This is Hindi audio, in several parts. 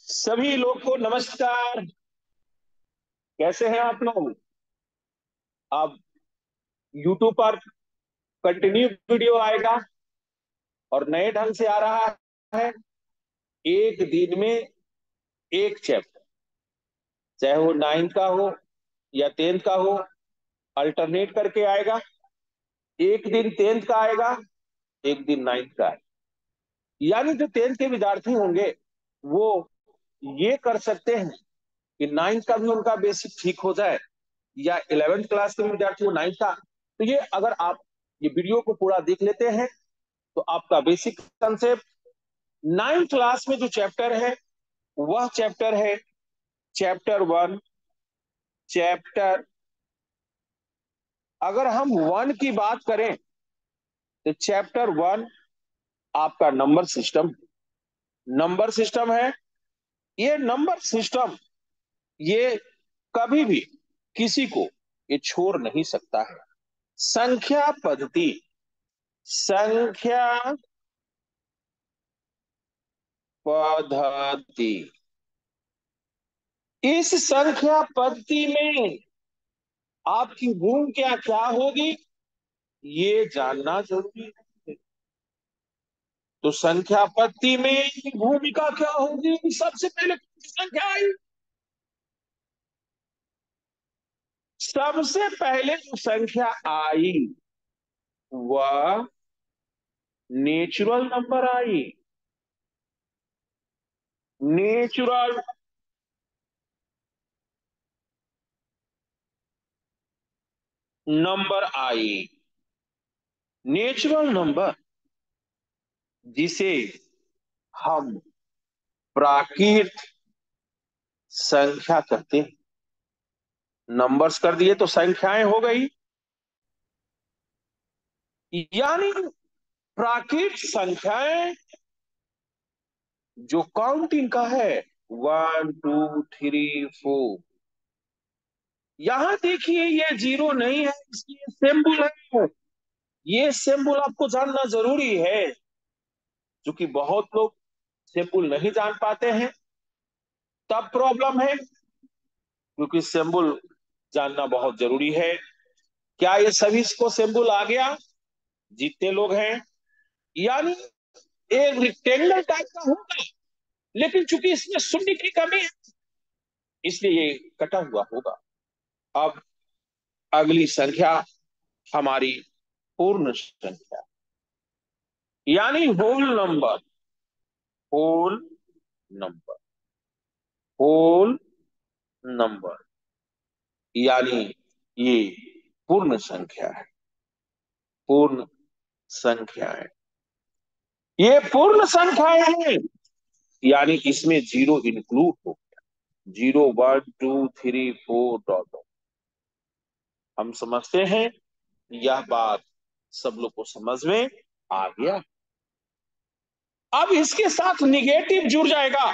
सभी लोग को नमस्कार। कैसे हैं आप लोग? अब YouTube पर कंटिन्यू वीडियो आएगा और नए ढंग से आ रहा है। एक दिन में एक चैप्टर, चाहे वो 9th का हो या 10th का हो, अल्टरनेट करके आएगा। एक दिन 10th का आएगा, एक दिन 9th का आएगा। यानी जो 10th के विद्यार्थी होंगे वो ये कर सकते हैं कि 9th का भी उनका बेसिक ठीक हो जाए, या 11th क्लास के विद्यार्थी हो 9th का। तो ये अगर आप ये वीडियो को पूरा देख लेते हैं तो आपका बेसिक कंसेप्ट 9th क्लास में जो चैप्टर है वह चैप्टर है चैप्टर 1। चैप्टर, अगर हम 1 की बात करें तो चैप्टर 1 आपका नंबर सिस्टम है। ये नंबर सिस्टम ये कभी भी किसी को ये छोड़ नहीं सकता है। संख्या पद्धति, संख्या पद्धति, इस संख्या पद्धति में आपकी भूमिका क्या होगी ये जानना जरूरी है। तो संख्या पद्धति में भूमिका क्या होगी? सबसे पहले कौन सी संख्या आई? सबसे पहले जो संख्या आई वह नेचुरल नंबर आई। नेचुरल नंबर आई। नेचुरल नंबर जिसे हम प्राकृत संख्या कहते हैं। नंबर्स कर दिए तो संख्याएं हो गई। यानी प्राकृत संख्याएं जो काउंटिंग का है, 1 2 3 4। यहां देखिए ये जीरो नहीं है, इसलिए सिंबल है। ये सिंबल आपको जानना जरूरी है, क्योंकि बहुत लोग सिंबल नहीं जान पाते हैं, तब प्रॉब्लम है। क्योंकि सिंबल जानना बहुत जरूरी है। क्या ये सभी को सिंबल आ गया? जितने लोग हैं, यानी एक रिक्टेंगल टाइप का होगा, लेकिन चूंकि इसमें शून्य की कमी है इसलिए ये कटा हुआ होगा। अब अगली संख्या हमारी पूर्ण संख्या, यानी होल नंबर होल नंबर, यानी ये पूर्ण संख्या है। पूर्ण संख्या है, ये पूर्ण संख्याएं हैं। यानी इसमें जीरो इंक्लूड हो गया। 0 1 2 3 4 डॉट डॉट। हम समझते हैं, यह बात सब लोग को समझ में आ गया। अब इसके साथ निगेटिव जुड़ जाएगा।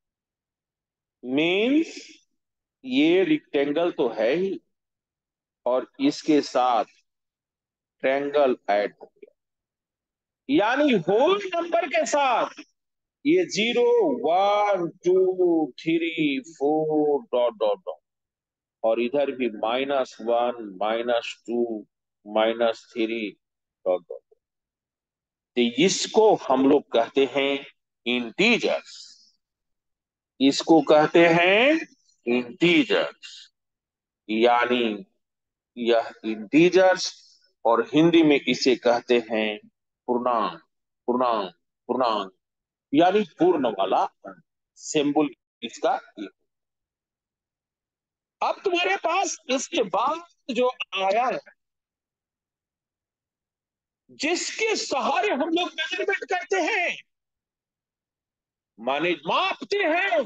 मीन्स ये रिक्टेंगल तो है ही, और इसके साथ ट्रायंगल ऐड हो गया। यानी होल नंबर के साथ ये 0 1 2 3 4 डॉट डॉट डॉट, और इधर भी -1 -2 -3 डॉट डॉट। तो इसको हम लोग कहते हैं इंटीजर्स। इसको कहते हैं इंटीजर्स, यानी यह इंटीजर्स, और हिंदी में इसे कहते हैं पूर्णांक। पूर्णांक पूर्णांक यानी पूर्ण वाला अंक। सिंबल इसका ये। अब तुम्हारे पास इसके बाद जो आया है, जिसके सहारे हम लोग मेजरमेंट करते हैं, माने मापते हैं,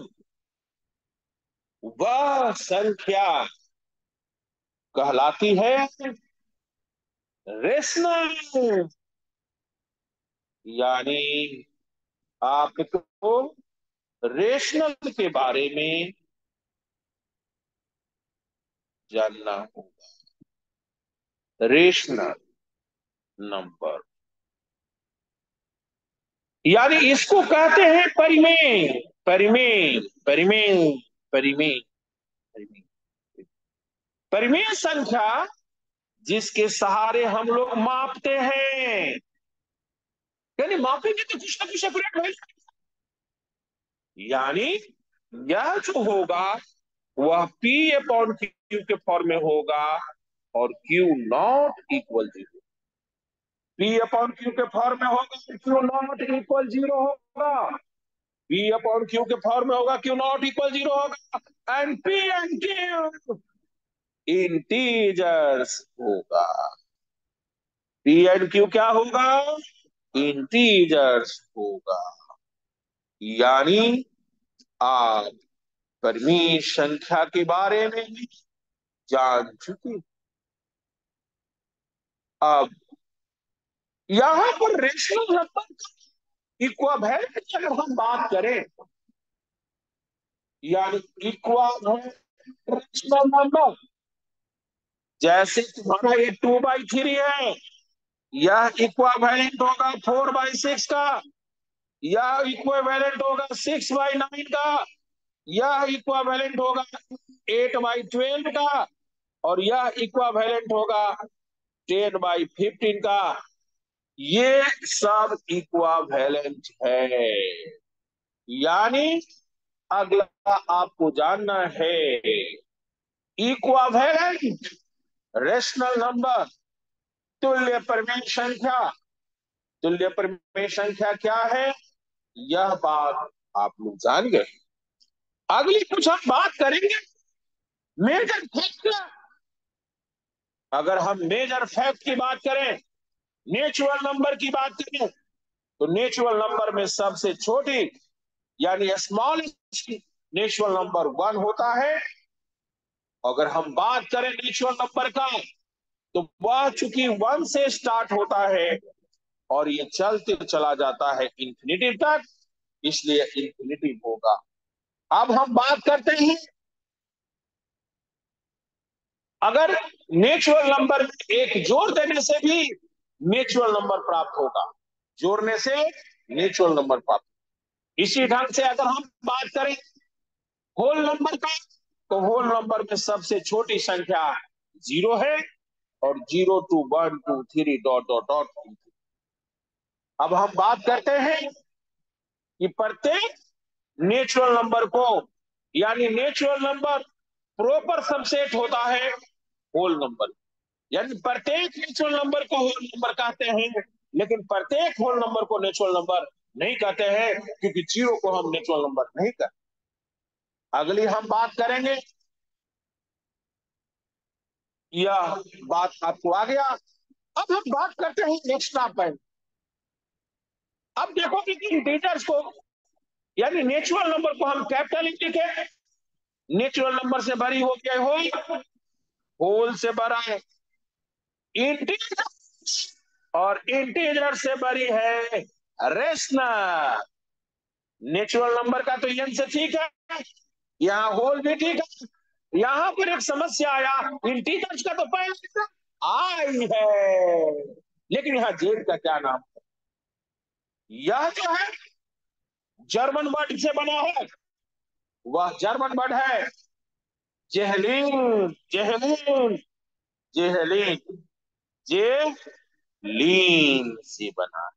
वह संख्या कहलाती है रेशनल। यानी आपको रेशनल के बारे में जानना होगा। रेशनल नंबर, यानी इसको कहते हैं परिमेय। परिमेय, परिमेय, परिमेय, परिमेय, परिमेय संख्या जिसके सहारे हम लोग मापते हैं, यानी मापेंगे तो कुछ ना कुछ सेपरेट भाई, यानी यह जो होगा वह P अपॉन क्यू के फॉर्म में होगा, और Q not equal zero. P upon Q के फॉर्म में होगा, Q नॉट इक्वल जीरो होगा। P अपॉन क्यू के फॉर्म में होगा, Q नॉट इक्वल जीरो होगा। And P and Q integers होगा। P एंड Q क्या होगा? इंटीजर्स होगा। यानी आप परिमेय संख्या के बारे में जान चुके। अब यहां पर रेशनल नंबर इक्विवेलेंट की अगर हम बात करें, यानी इक्विवेलेंट रेशनल नंबर, जैसे तुम्हारा ये 2/3 है, यह इक्विवेलेंट होगा 4/6 का, यह इक्विवेलेंट होगा 6/9 का, यह इक्विवेलेंट होगा 8/12 का, और यह इक्विवेलेंट होगा 10/15 का। ये सब इक्विवेलेंट है। यानी अगला आपको जानना है, इक्विवेलेंट रेशनल नंबर, तुल्य परिमेय संख्या। तुल्य परिमेय संख्या क्या है, यह बात आप लोग जान गए। अगली कुछ हम बात करेंगे मेजर फैक्ट। अगर हम मेजर फैक्ट की बात करें, नेचुरल नंबर की बात करें, तो नेचुरल नंबर में सबसे छोटी यानी स्मॉलेस्ट नेचुरल नंबर 1 होता है। अगर हम बात करें नेचुरल नंबर का, तो वह चूंकि 1 से स्टार्ट होता है और ये चलते चला जाता है इंफिनिटी तक, इसलिए इंफिनिटी होगा। अब हम बात करते हैं, अगर नेचुरल नंबर में एक जोड़ देने से भी नेचुरल नंबर प्राप्त होगा, जोड़ने से नेचुरल नंबर प्राप्त। इसी ढंग से अगर हम बात करें होल नंबर का, तो होल नंबर में सबसे छोटी संख्या 0 है, और 0 to 1 2 3 डॉट डॉट डॉट। अब हम बात करते हैं कि प्रत्येक नेचुरल नंबर को, यानी नेचुरल नंबर प्रॉपर सबसेट होता है होल नंबर, यानी प्रत्येक नेचुरल नंबर को होल नंबर कहते हैं, लेकिन प्रत्येक होल नंबर को नेचुरल नंबर नहीं कहते हैं, क्योंकि 0 को हम नेचुरल नंबर नहीं कहते। अगली हम बात करेंगे, यह बात आपको आ गया। अब हम बात करते हैं एक्स्ट्रा पॉइंट। अब देखो कि इंटीजर्स को, यानी नेचुरल नंबर को हम कैपिटल लिखे, नेचुरल नंबर से बड़ी हो गया होल, होल से बड़ा है इंटीजर, और इंटीजर से बड़ी है रेशनल। नेचुरल नंबर का तो एन से ठीक है, यहाँ होल भी ठीक है। यहां पर एक समस्या आया, इंटीजर्स का तो पहले आई है, लेकिन यहाँ जेड का क्या नाम है? यह जो है जर्मन वर्ड से बना है, वह जर्मन वर्ड है जेहलीन, जेहलीन, जेहलीन, जेहलीन से बना,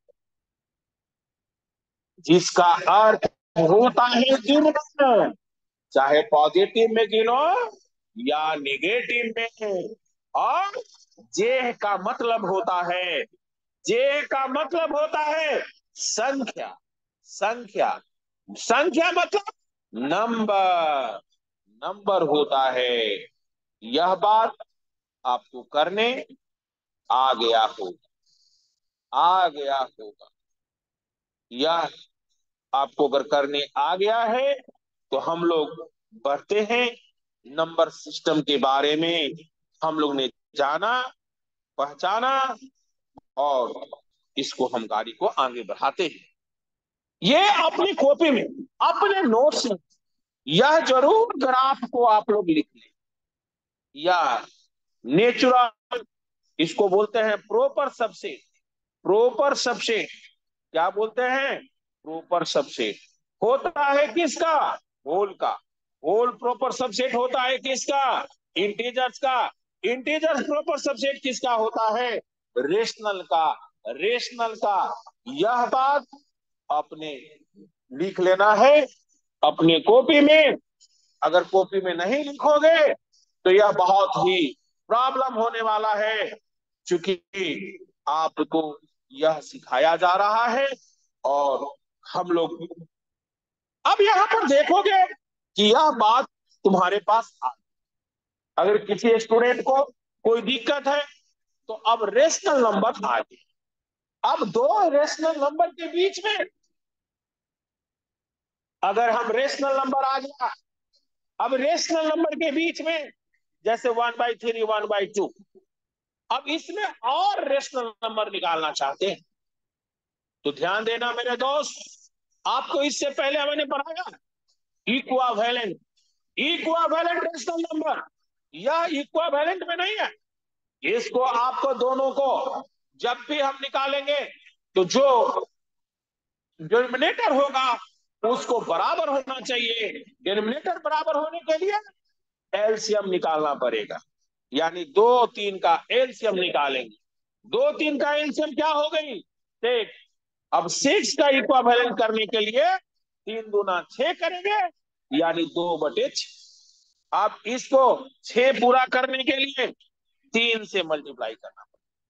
जिसका अर्थ होता है गिनना, चाहे पॉजिटिव में गिनो या निगेटिव में। और जे का मतलब होता है, जे का मतलब होता है संख्या, संख्या, संख्या मतलब नंबर, नंबर होता है। यह बात आपको करने आ गया होगा, आ गया होगा। यह आपको अगर करने आ गया है, तो हम लोग बढ़ते हैं नंबर सिस्टम के बारे में। हम लोग ने जाना, पहचाना, और इसको हम गाड़ी को आगे बढ़ाते हैं। ये अपनी कॉपी में, अपने नोट्स में यह जरूर ग्राफ को आप लोग लिख लें। या नेचुरल, इसको बोलते हैं प्रॉपर सबसेट, प्रॉपर सबसेट क्या बोलते हैं? Proper subset. होता है किसका? होल का। होल प्रॉपर सबसेट होता है किसका? इंटीजर्स का। इंटीजर्स प्रॉपर सबसेट किसका होता है? रेशनल का। रेशनल का। यह बात आपने लिख लेना है अपने कॉपी में। अगर कॉपी में नहीं लिखोगे तो यह बहुत ही प्रॉब्लम होने वाला है, क्योंकि आपको यह सिखाया जा रहा है। और हम लोग अब यहां पर देखोगे कि यह बात तुम्हारे पास आ, अगर किसी स्टूडेंट को कोई दिक्कत है तो अब रेशनल नंबर आ गए। अब दो रेशनल नंबर के बीच में अगर हम रेशनल नंबर आ गया, अब रेशनल नंबर के बीच में जैसे 1/3 1/2, अब इसमें और रेशनल नंबर निकालना चाहते हैं तो ध्यान देना मेरे दोस्त, आपको इससे पहले मैंने पढ़ाया इक्वावेलेंट। इक्वावेलेंट रेशनल नंबर, यह इक्वावेलेंट में नहीं है। इसको आपको दोनों को जब भी हम निकालेंगे तो जो डिनोमिनेटर होगा उसको बराबर होना चाहिए। डिनोमिनेटर बराबर होने के लिए एलसीएम निकालना पड़ेगा, यानी 2 3 का एलसीएम निकालेंगे। 2 3 का एलसीएम क्या हो गई? देख, अब 6 का इक्वावेलेंट करने के लिए 3 दूना 6 करेंगे, यानी 2/6। अब इसको 6 पूरा करने के लिए 3 से मल्टीप्लाई करना।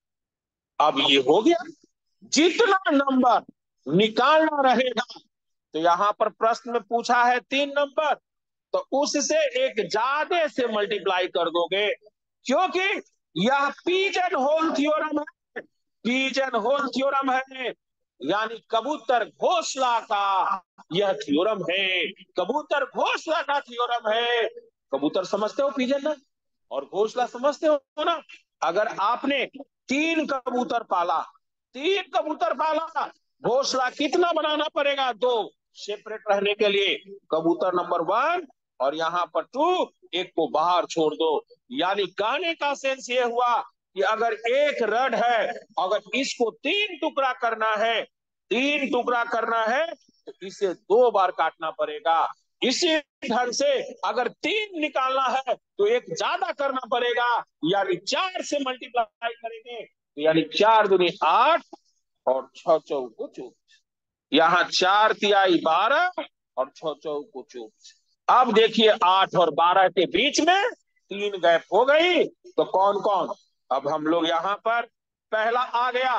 अब ये हो गया। जितना नंबर निकालना रहेगा, तो यहां पर प्रश्न में पूछा है 3 नंबर, तो उससे एक ज्यादा से मल्टीप्लाई कर दोगे, क्योंकि यह पीजन होल थ्योरम है। पीजन होल थ्योरम है, यानी कबूतर घोंसला का यह थ्योरम है। कबूतर घोंसला का थ्योरम है। कबूतर समझते हो पीजन ना, और घोंसला समझते हो ना। अगर आपने 3 कबूतर पाला, 3 कबूतर पाला, घोंसला कितना बनाना पड़ेगा? 2। सेपरेट रहने के लिए कबूतर नंबर 1 और यहाँ पर 2, एक को बाहर छोड़ दो। यानी कहने का सेंस ये हुआ कि अगर एक रड है, अगर इसको 3 टुकड़ा करना है, 3 टुकड़ा करना है, तो इसे 2 बार काटना पड़ेगा। इसी ढंग से अगर 3 निकालना है तो एक ज्यादा करना पड़ेगा, यानी 4 से मल्टीप्लाई करेंगे, तो यानी 4 दूनी 8 और 6 चौको 24। यहाँ 4 तिहाई 12 और 6 चौको 24। अब देखिए 8 और 12 के बीच में 3 गैप हो गई, तो कौन कौन? अब हम लोग यहाँ पर पहला आ गया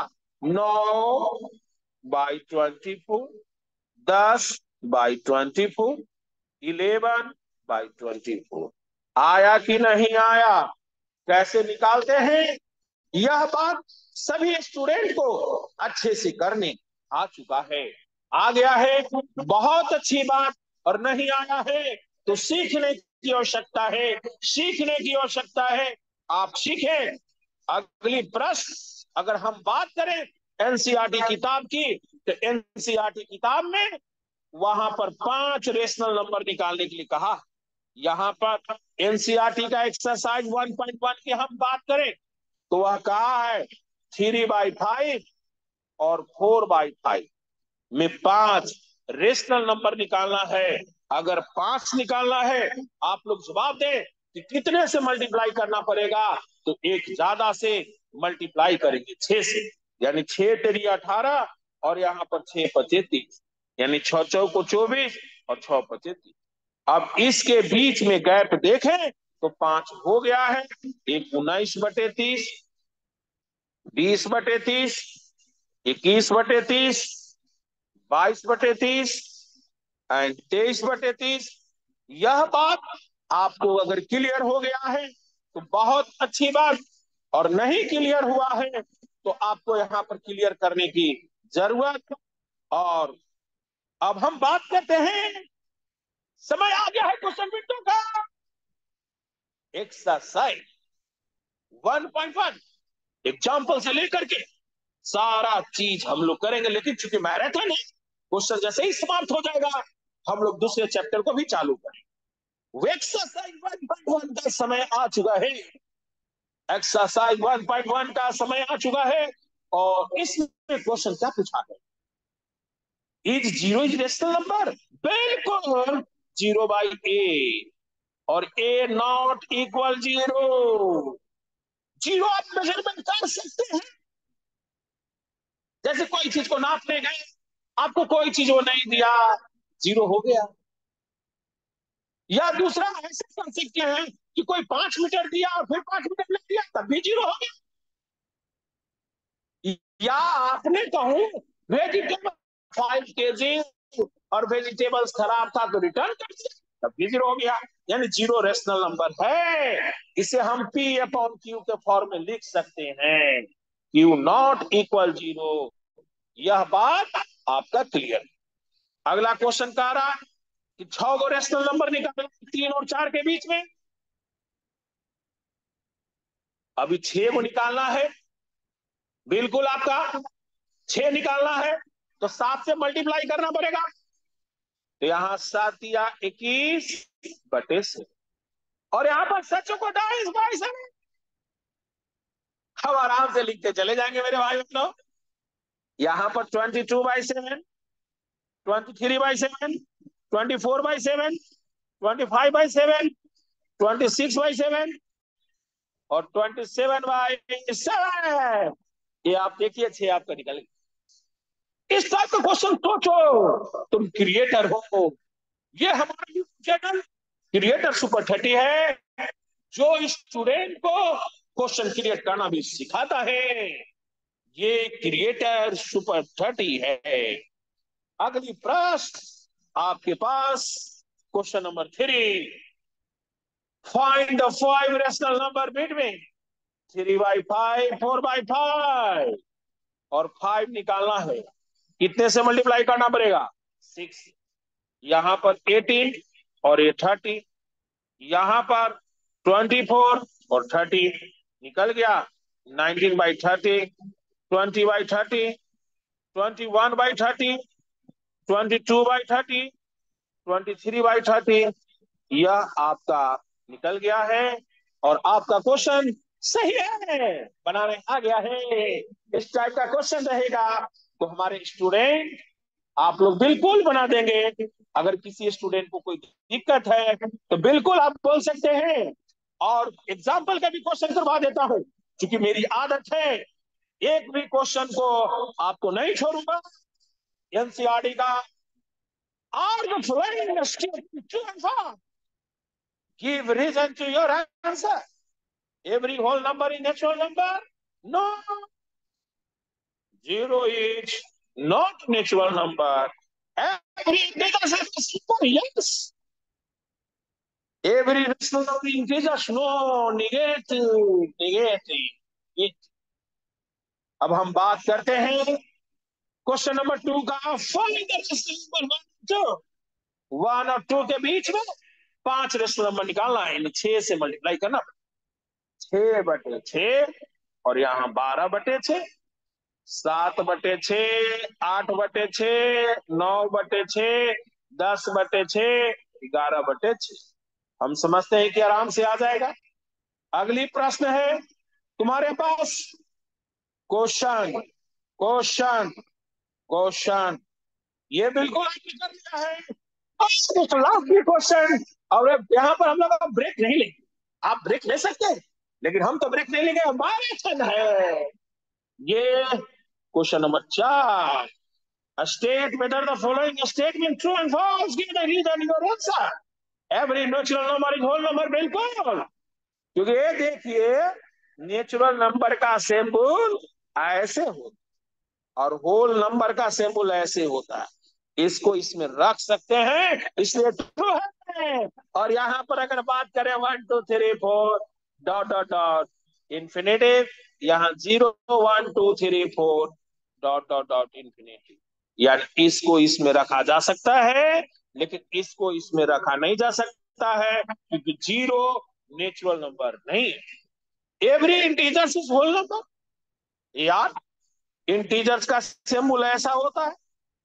9/24, 10/24, 11/24। आया कि नहीं आया? कैसे निकालते हैं यह बात सभी स्टूडेंट को अच्छे से करने आ चुका है, आ गया है। बहुत अच्छी बात। और नहीं आया है तो सीखने की आवश्यकता है, सीखने की आवश्यकता है। आप सीखें। अगली प्रश्न, अगर हम बात करें एनसीईआरटी किताब की, तो एनसीईआरटी किताब में वहां पर 5 रेशनल नंबर निकालने के लिए कहा। यहाँ पर एनसीईआरटी का एक्सरसाइज 1.1 की हम बात करें तो वह कहा है 3/5 और 4/5 में 5 रेशनल नंबर निकालना है। अगर 5 निकालना है, आप लोग जवाब दें कि कितने से मल्टीप्लाई करना पड़ेगा, तो एक ज्यादा से मल्टीप्लाई करेंगे 6 से, यानी 6 तेरी 18 और यहाँ पर 6 5 30, यानी 6 चौको 24 और 6 5 30। अब इसके बीच में गैप देखें तो 5 हो गया है। एक 19/30, 20/30, 21/30, 22/30 एंड 23/30। यह बात आपको अगर क्लियर हो गया है तो बहुत अच्छी बात, और नहीं क्लियर हुआ है तो आपको यहाँ पर क्लियर करने की जरूरत। और अब हम बात करते हैं, समय आ गया है क्वेश्चन बिट्टू का। एक्सरसाइज 1.1 एग्जाम्पल से लेकर के सारा चीज हम लोग करेंगे, लेकिन चूंकि मैराथन है, क्वेश्चन जैसे ही समाप्त हो जाएगा हम लोग दूसरे चैप्टर को भी चालू करेंगे। एक्सरसाइज 1.1 का समय आ चुका है। एक्सरसाइज 1.1 का समय आ चुका है, और इसमें क्वेश्चन क्या पूछा है? Is zero is rational number? बिल्कुल 0/a, और a नॉट इक्वल 0। जीरो आप मेजरमेंट कर सकते हैं। जैसे कोई चीज को नापने गए, आपको कोई चीज वो नहीं दिया, जीरो हो गया। या दूसरा ऐसे कर सकते हैं कि कोई 5 मीटर दिया और फिर 5 मीटर नहीं दिया, तब भी जीरो हो गया। या आपने कहूं वेजिटेबल 5 kg और वेजिटेबल्स खराब था तो रिटर्न कर दिया, तब भी जीरो हो गया। यानी जीरो रेशनल नंबर है। इसे हम पी अपॉन क्यू के फॉर्म में लिख सकते हैं, क्यू नॉट इक्वल जीरो। यह बात आपका क्लियर। अगला क्वेश्चन कह रहा है कि 6 गो रेशनल नंबर निकालना 3 और 4 के बीच में। अभी 6 को निकालना है, बिल्कुल आपका 6 निकालना है तो 7 से मल्टीप्लाई करना पड़ेगा। तो यहां 7 या 21/7, और यहां पर सचों को 22/7। हम आराम से लिखते चले जाएंगे मेरे भाई लोग। यहां पर 22/7, 23/7, 24/7, 25/7, 26/7 और 27/7। ये आप देखिए 6 आपका निकल। इस टाइप का क्वेश्चन सोचो, तुम क्रिएटर हो। ये हमारा यूट्यूब चैनल क्रिएटर सुपर 30 है, जो स्टूडेंट को क्वेश्चन क्रिएट करना भी सिखाता है। ये क्रिएटर सुपर 30 है। अगली प्रश्न आपके पास, question number 3। Find the 5 rational number between 3/5, 4/5। और 5 निकालना है, कितने से मल्टीप्लाई करना पड़ेगा? 6। यहां पर 18 और ये 30, यहां पर 24 और 30 निकल गया। 19/30, 20/30, 21/30, 22/30, 23/30। यह आपका निकल गया है और आपका क्वेश्चन सही है, बनाने आ गया है। इस टाइप का क्वेश्चन रहेगा तो हमारे स्टूडेंट आप लोग बिल्कुल बना देंगे। अगर किसी स्टूडेंट को कोई दिक्कत है तो बिल्कुल आप बोल सकते हैं, और एग्जाम्पल का भी क्वेश्चन करवा देता हूं, क्योंकि मेरी आदत है एक भी क्वेश्चन को आपको नहीं छोड़ूंगा। एनसीईआरटी का are the following statement true and false, give reason to your answer, every whole number is natural number? No, zero is not natural number. Every integer has a simple yes. Every rational number integers no, negative, negative. अब हम बात करते हैं क्वेश्चन नंबर 2 का। फाइंड द रेशनल नंबर 1 और 2 के बीच में 5 रेशनल नंबर निकालना है, 6 से मल्टीप्लाई करना। 6/6 और यहाँ 12/6, 7/6, 8/6, 9/6, 10/6, 11/6। हम समझते हैं कि आराम से आ जाएगा। अगली प्रश्न है तुम्हारे पास, क्वेश्चन क्वेश्चन क्वेश्चन। ये बिल्कुल आपने कर लिया है। लास्ट क्वेश्चन, और यहाँ पर हम लोग ब्रेक नहीं लेंगे। आप ब्रेक ले सकते हैं, लेकिन हम तो ब्रेक नहीं लेंगे, हमारे टर्न है। ये question number 4। State whether the following statement true and false. Give the reason your answer. Every natural number is whole number। बिल्कुल, क्योंकि ये देखिए नेचुरल नंबर का सिंबल ऐसे होता और होल नंबर का सिंबल ऐसे होता है। इसको इसमें रख सकते हैं, इसलिए ट्रू है। और यहां पर अगर बात करें 1 2 3 4 डॉट डॉट डॉट इंफिनिटिव, यहाँ 0 1 2 3 4 डॉट डॉट डॉट इंफिनिटिव। यानी इसको इसमें रखा जा सकता है, लेकिन इसको इसमें रखा नहीं जा सकता है, क्योंकि जीरो नेचुरल नंबर नहीं है। Every integers is whole number. यार इंटीजर्स का सिंबल ऐसा होता है,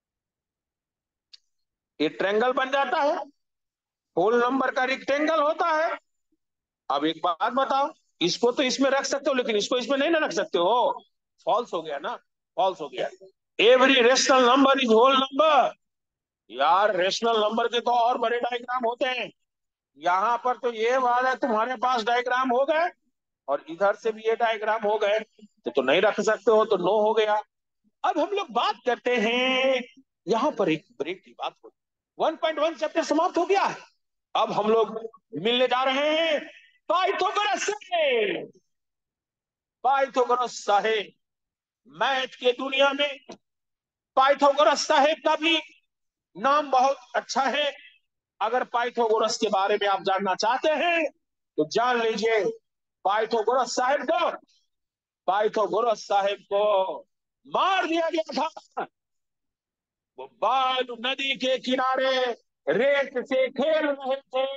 ये ट्रेंगल बन जाता है। होल नंबर का रेक्टेंगल होता है। अब एक बात बताओ, इसको तो इसमें रख सकते हो, लेकिन इसको इसमें नहीं ना रख सकते हो। फॉल्स हो गया ना, फॉल्स हो गया। Every rational number is whole number. यार रेशनल नंबर के तो और बड़े डायग्राम होते हैं। यहाँ पर तो ये बात है, तुम्हारे पास डायग्राम हो गए और इधर से भी ये डायग्राम हो गए, तो नहीं रख सकते हो, तो नो हो गया। अब हम लोग बात करते हैं, यहाँ पर एक ब्रेक की बात हो। 1.1 चैप्टर समाप्त हो गया है। अब हम लोग मिलने जा रहे हैं पाइथागोरस से। पाइथागोरस साहेब, मैथ के दुनिया में पाइथागोरस साहेब का भी नाम बहुत अच्छा है। अगर पाइथागोरस के बारे में आप जानना चाहते हैं तो जान लीजिए, पाइथागोरस साहेब को पाइथागोरस साहेब को मार दिया गया था। वो बालू नदी के किनारे रेत से खेल रहे थे,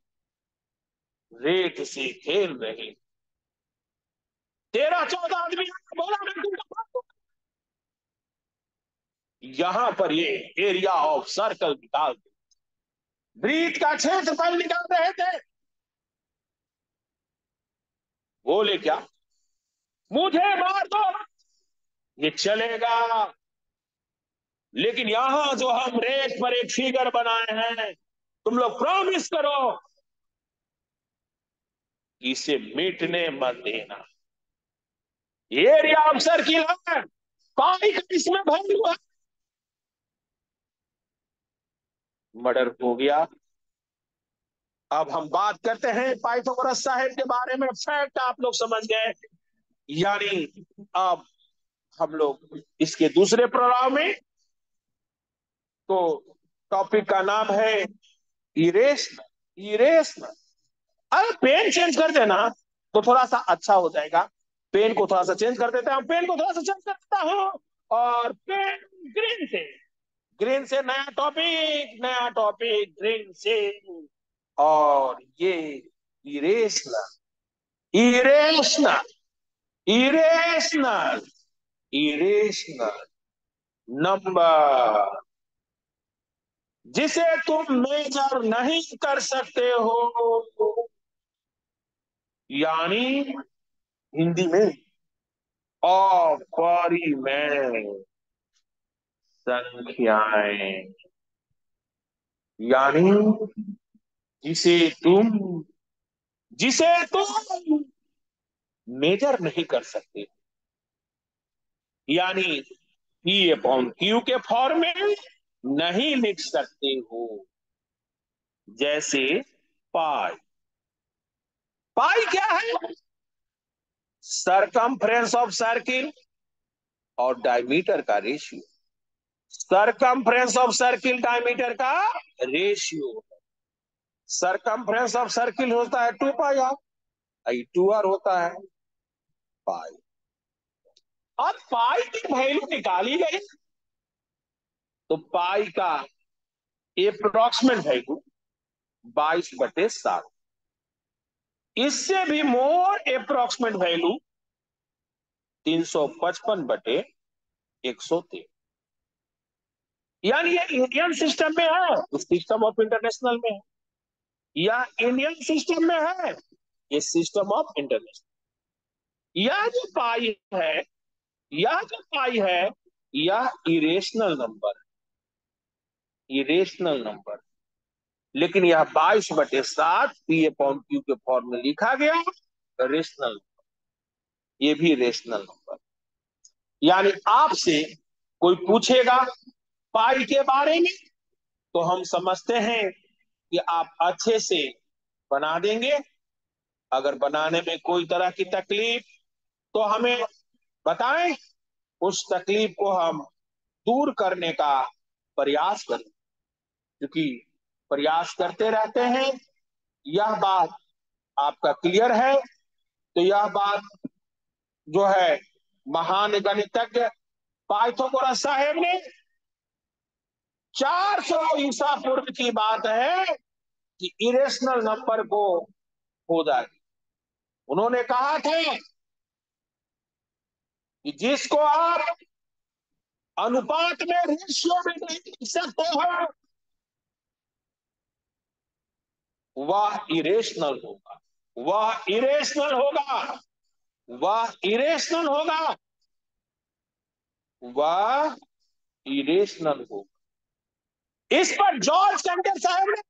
रेत से खेल रहे। 13-14 आदमी बोला मैं तुमको, यहां पर ये एरिया ऑफ सर्कल निकाल, वृत्त का क्षेत्रफल निकाल रहे थे। बोले क्या, मुझे मार दो, ये चलेगा, लेकिन यहां जो हम रेत पर एक फिगर बनाए हैं, तुम लोग प्रॉमिस करो कि इसे मिटने मत देना। एरिया ऑफ सर्किल है, पानी का इसमें वैल्यू है। मर्डर हो गया। अब हम बात करते हैं पाइथागोरस साहेब के बारे में, फैक्ट आप लोग समझ गए। यानी अब हम लोग इसके दूसरे प्रभाव में, तो टॉपिक का नाम है इरेशनल। इरेशनल, अरे पेन चेंज कर देना तो थोड़ा सा अच्छा हो जाएगा। पेन को थोड़ा सा चेंज कर देते हैं, पेन को थोड़ा सा चेंज कर देता हूं, और पेन ग्रीन से, ग्रीन से नया टॉपिक, नया टॉपिक ग्रीन से। और ये irrational, irrational, irrational, irrational number जिसे तुम मेजर नहीं कर सकते हो, यानी हिंदी में अपरिमेय संख्याएं, यानी जिसे तुम जिसे तुम मेजर नहीं कर सकते, यानी पी अपॉन क्यू के फॉर्म में नहीं लिख सकते हो। जैसे पाई, पाई क्या है, सरकमफ्रेंस ऑफ सर्किल और डायमीटर का ratio. Circumference of circle diameter का रेशियो। सरकमफ्रेंस ऑफ सर्किल होता है 2 पाई आर, 2 आर होता है पाई। अब पाई की वैल्यू निकाली गई, तो पाई का एप्रोक्सीमेट वैल्यू 22/7। इससे भी मोर एप्रोक्सीमेट वैल्यू 355/103। यानी ये इंडियन सिस्टम में है, सिस्टम ऑफ इंटरनेशनल में है, या इंडियन सिस्टम में है, ये सिस्टम ऑफ इंटरनेशनल। यह जो पाई है, यह जो पाई है, यह इरेशनल नंबर, इरेशनल नंबर। लेकिन यह 22/7 पी अपॉन क्यू के फॉर्म में लिखा गया, रेशनल, ये भी रेशनल नंबर। यानी आपसे कोई पूछेगा पाई के बारे में, तो हम समझते हैं कि आप अच्छे से बना देंगे। अगर बनाने में कोई तरह की तकलीफ, तो हमें बताएं, उस तकलीफ को हम दूर करने का प्रयास करें, क्योंकि प्रयास करते रहते हैं। यह बात आपका क्लियर है, तो यह बात जो है, महान गणितज्ञ पाइथागोरस साहेब ने 400 ईसा पूर्व की बात है कि इरेशनल नंबर को खोजा। उन्होंने कहा था कि जिसको आप अनुपात में, रेशियो में नहीं लिख सकते हो, वह इरेशनल होगा, वह इरेशनल होगा, वह इरेशनल होगा, वह इरेशनल होगा। इस पर जॉर्ज कैंटर साहब ने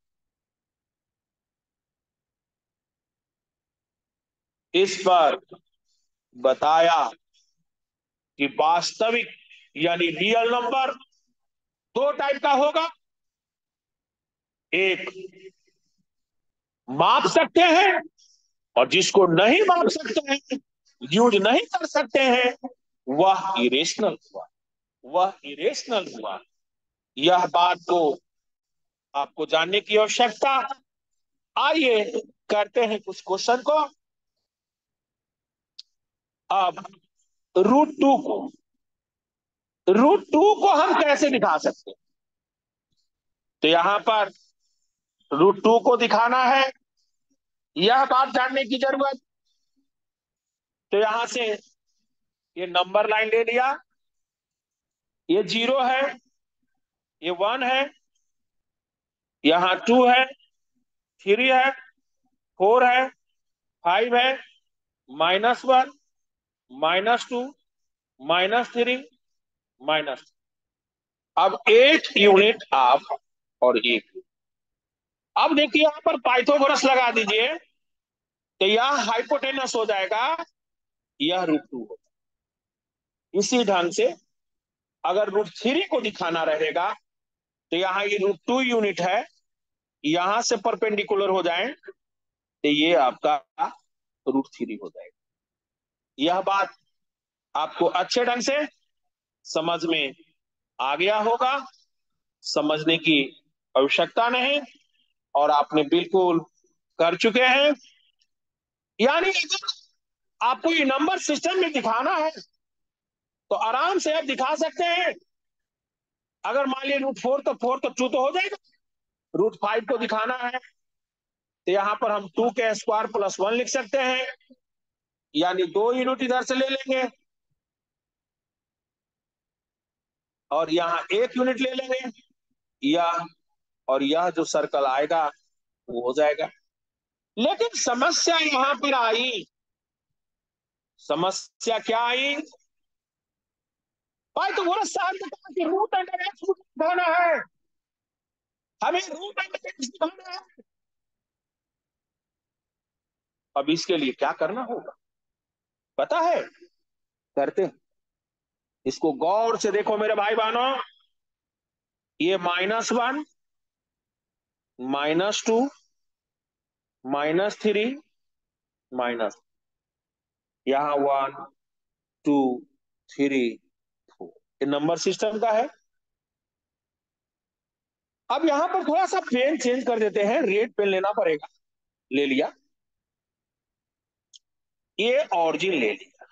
इस पर बताया कि वास्तविक यानी रियल नंबर दो टाइप का होगा। एक माप सकते हैं, और जिसको नहीं माप सकते हैं, यूज नहीं कर सकते हैं, वह इरेशनल हुआ। वह इरेशनल हुआ। यह बात को आपको जानने की आवश्यकता। आइए करते हैं कुछ क्वेश्चन को। अब √2 को √2 को हम कैसे दिखा सकते हैं? तो यहां पर √2 को दिखाना है, यह बात जानने की जरूरत। तो यहां से ये नंबर लाइन ले लिया, ये 0 है, ये 1 है, यहाँ 2 है, 3 है, 4 है, 5 है, -1, -2, -3, माइनस। अब 8 यूनिट आप और एक। अब देखिए यहां पर पाइथागोरस लगा दीजिए, तो यह हाइपोटेनस हो जाएगा, यह √2 हो। इसी ढंग से अगर √3 को दिखाना रहेगा, तो यहाँ ये √2 यूनिट है, यहां से परपेंडिकुलर हो जाए तो ये आपका √3 हो जाएगा। यह बात आपको अच्छे ढंग से समझ में आ गया होगा। समझने की आवश्यकता नहीं, और आपने बिल्कुल कर चुके हैं। यानी अगर आपको ये नंबर सिस्टम में दिखाना है तो आराम से आप दिखा सकते हैं। अगर मान लीजिए √4 तो 2 तो हो जाएगा। √5 को दिखाना है तो यहां पर हम 2 के स्क्वायर प्लस 1 लिख सकते हैं, यानी 2 यूनिट इधर से ले लेंगे और यहाँ 1 यूनिट ले लेंगे। यह और यह जो सर्कल आएगा वो हो जाएगा। लेकिन समस्या यहां पर आई। समस्या क्या आई? भाई तो बोला साहब ने कहा कि रूट अंडर एक्स दिखाना है, हमें रूट अंडर एक्स दिखाना है। अब इसके लिए क्या करना होगा पता है? करते हैं। इसको गौर से देखो मेरे भाई बहनों। ये -1, -2, -3, माइनस, यहाँ 1, 2, 3, 4। ये नंबर सिस्टम का है। अब यहां पर थोड़ा सा पेन चेंज कर देते हैं, रेड पेन लेना पड़ेगा। ले लिया, ये ऑरिजिन ले लिया।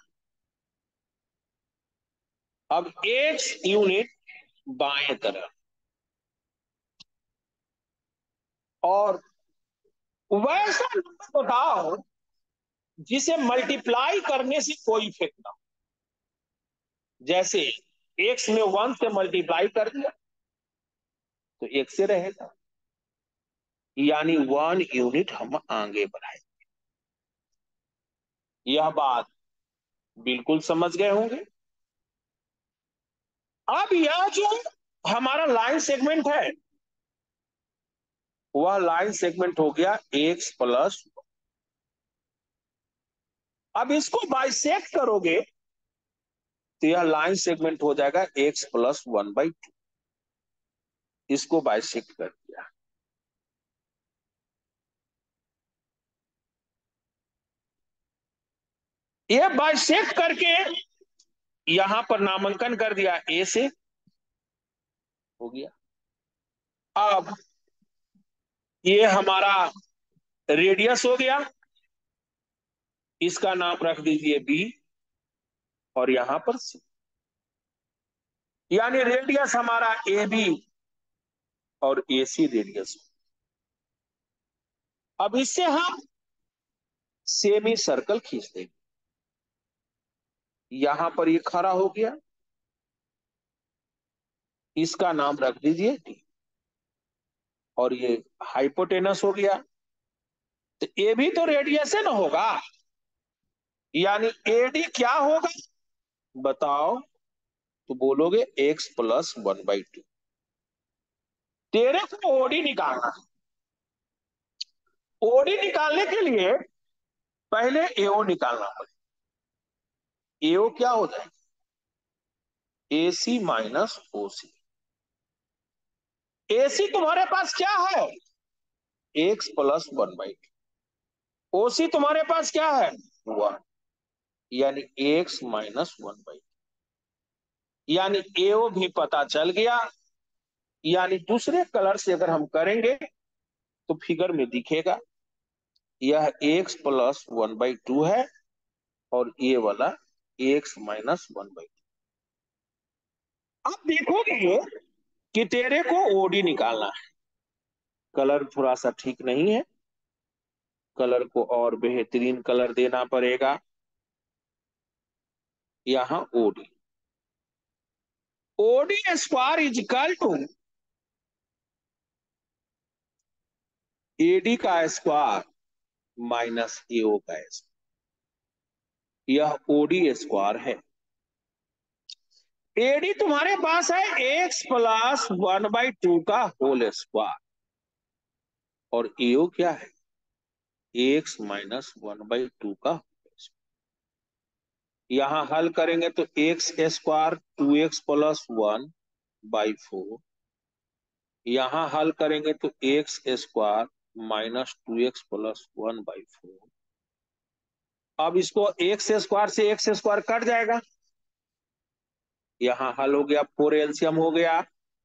अब एक्स यूनिट बाएं तरफ, और वैसा नंबर बताओ जिसे मल्टीप्लाई करने से कोई इफेक्ट ना हो। जैसे एक्स में 1 से मल्टीप्लाई कर दिया तो एक से रहेगा, यानी 1 यूनिट हम आगे बढ़ाए। यह बात बिल्कुल समझ गए होंगे। अब यह जो हमारा लाइन सेगमेंट है, वह लाइन सेगमेंट हो गया x+। अब इसको बाइसेक्ट करोगे तो यह लाइन सेगमेंट हो जाएगा x+1/2। इसको बाइसेक्ट कर दिया। ये बाइसेक्ट करके यहां पर नामांकन कर दिया, ए से हो गया। अब ये हमारा रेडियस हो गया, इसका नाम रख दीजिए बी, और यहां पर सी, यानी रेडियस हमारा ए बी और ए सी रेडियस। अब इससे हम सेमी सर्कल खींच देंगे। यहां पर ये खड़ा हो गया, इसका नाम रख दीजिए डी, और ये हाइपोटेनस हो गया। तो ए भी तो रेडियस है ना होगा, यानी एडी क्या होगा बताओ? तो बोलोगे x+1/2। तेरे को ओडी निकालना है। ओडी निकालने के लिए पहले एओ निकालना पड़ेगा। एओ क्या हो जाएगा? एसी माइनस ओसी। एसी तुम्हारे पास क्या है? X plus 1/2। ओसी तुम्हारे पास क्या है? 1। यानी एक्स माइनस 1/2। यानी एओ भी पता चल गया। यानी दूसरे कलर से अगर हम करेंगे तो फिगर में दिखेगा यह एक्स प्लस 1/2 है, और ये वाला एक्स माइनस 1/2। अब देखोगे कि तेरे को ओडी निकालना है। कलर थोड़ा सा ठीक नहीं है, कलर को और बेहतरीन कलर देना पड़ेगा। यहाँ OD, OD square is equal to AD का स्क्वायर माइनस एओ का स्क्वायर। यह ओडी स्क्वायर है। एडी तुम्हारे पास है एक्स प्लस 1/2 का होल स्क्वायर, और एओ क्या है? एक्स माइनस 1/2 का होल स्क्वायर। यहां हल करेंगे तो एक्स स्क्वायर 2x प्लस 1/4। यहां हल करेंगे तो x square minus 2x plus 1/4। अब इसको एक्स स्क्वायर से एक्स स्क्वायर कट जाएगा। यहां हल हो गया, 4 एलसीएम हो गया,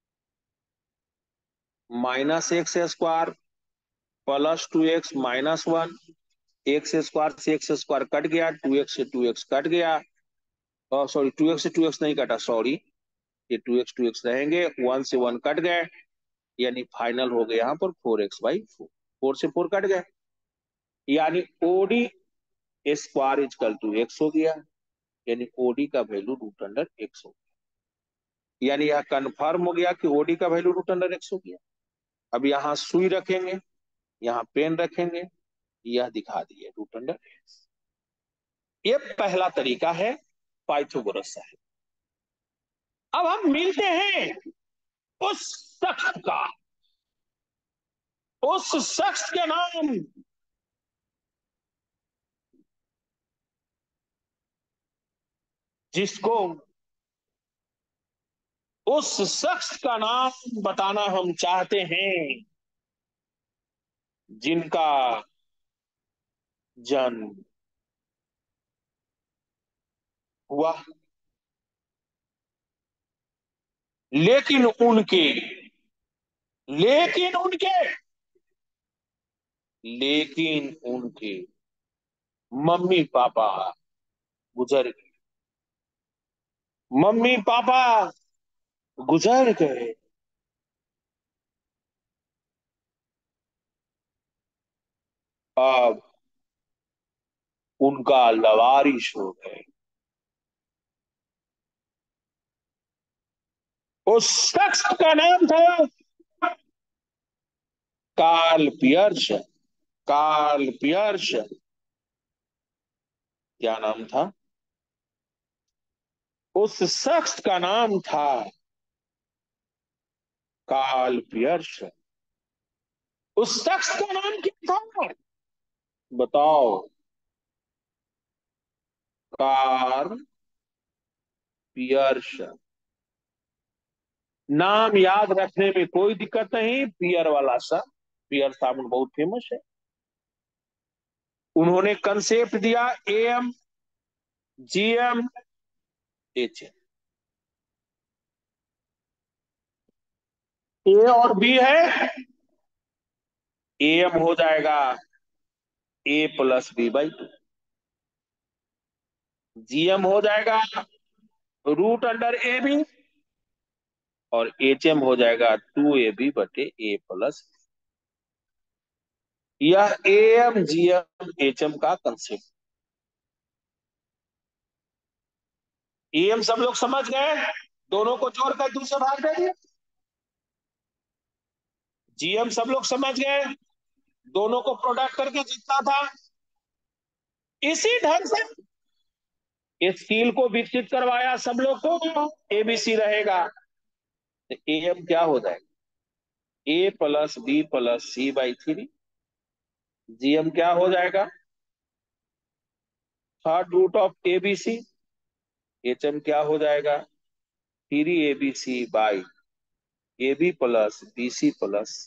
minus x square plus 2x minus 1। X square से एक्स स्क्वायर कट गया, 2x से 2x कट गया, और सॉरी 2x से 2x नहीं कटा, सॉरी, ये 2x रहेंगे, 1 से 1 कट गए। यानी फाइनल हो गया यहाँ पर 4x/4। 4 से 4 कट गए, यानी OD square is equal to x हो गया। यानी ओडी का वैल्यू √x हो गया। यानी यह कंफर्म हो गया कि ओडी का वैल्यू √x हो गया। अब यहाँ सुई रखेंगे, यहाँ पेन रखेंगे, यह दिखा दिए √x। ये पहला तरीका है पाइथागोरस साहब। अब हम मिलते हैं उस शख्स का, उस शख्स के नाम, जिसको, उस शख्स का नाम बताना हम चाहते हैं जिनका जन्म हुआ, लेकिन उनके, लेकिन उनके, लेकिन उनके मम्मी पापा गुजर गए। मम्मी पापा गुजर गए। अब उनका लवारिश हो गए। उस शख्स का नाम था कार्ल पियर्स। Karl piers. क्या नाम था? उस शख्स का नाम था कार्ल पियर्स। उस शख्स का नाम क्या था? बताओ। Carl Pierce. नाम याद रखने में कोई दिक्कत नहीं, पियर वाला सा, पियर साबुन बहुत फेमस है। उन्होंने कंसेप्ट दिया एम, जीएम, एचएम। ए और बी है, एम हो जाएगा A+B/2। जीएम हो जाएगा √A B, और एचएम हो जाएगा 2AB/A+। यह एएम जीएम एचएम का कंसेप्ट। एएम सब लोग समझ गए? दोनों को जोड़कर 2 से भाग देंगे। जीएम सब लोग समझ गए? दोनों को प्रोडक्ट करके जितना था। इसी ढंग से स्किल को विकसित करवाया सब लोग को। एबीसी रहेगा तो एएम क्या हो जाएगा? A plus B plus C by three. GM क्या हो जाएगा? Third root of A B C. H M क्या हो जाएगा? Three A B C by A B plus B C plus.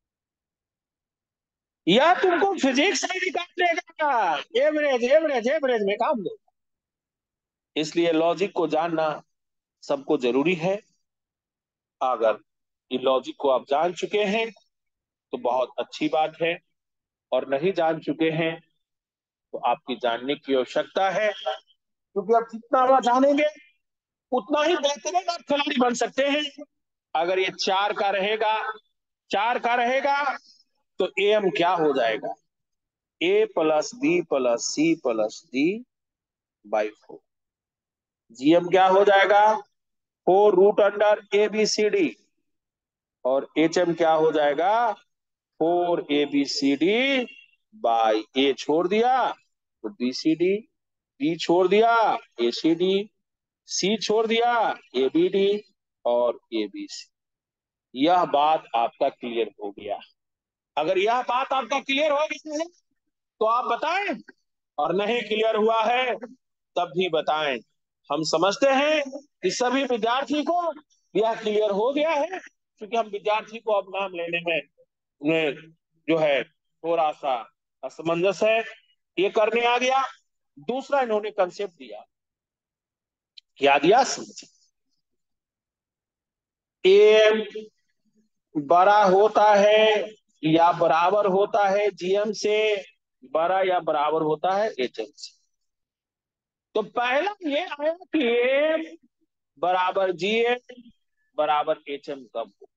या तुमको फिजिक्स में भी काम देगा, एवरेज एवरेज एवरेज में काम देगा। इसलिए लॉजिक को जानना सबको जरूरी है। अगर इन लॉजिक को आप जान चुके हैं तो बहुत अच्छी बात है, और नहीं जान चुके हैं तो आपकी जानने की आवश्यकता है, क्योंकि आप जितना आप जानेंगे उतना ही बेहतरीन आप खिलाड़ी बन सकते हैं। अगर ये चार का रहेगा तो एम क्या हो जाएगा? A plus B plus C plus D by four. GM क्या हो जाएगा? Four root under A B C D. और एच एम क्या हो जाएगा? Four A B C D by A छोड़ दिया तो बी सी डी, बी छोड़ दिया ए सी डी, सी छोड़ दिया ए बी डी, और ए बी सी। यह बात आपका क्लियर हो गया? अगर यह बात आपका क्लियर हो गई है तो आप बताएं, और नहीं क्लियर हुआ है तब भी बताएं। हम समझते हैं कि सभी विद्यार्थी को यह क्लियर हो गया है, क्योंकि हम विद्यार्थी को अब नाम लेने में जो है थोड़ा सा असमंजस है। ये करने आ गया। दूसरा इन्होंने कंसेप्ट दिया, क्या दिया समझिए। एम बड़ा होता है या बराबर होता है जीएम से, बड़ा या बराबर होता है एचएम से। तो पहला ये आया कि एम बराबर जीएम बराबर एचएम कब हो।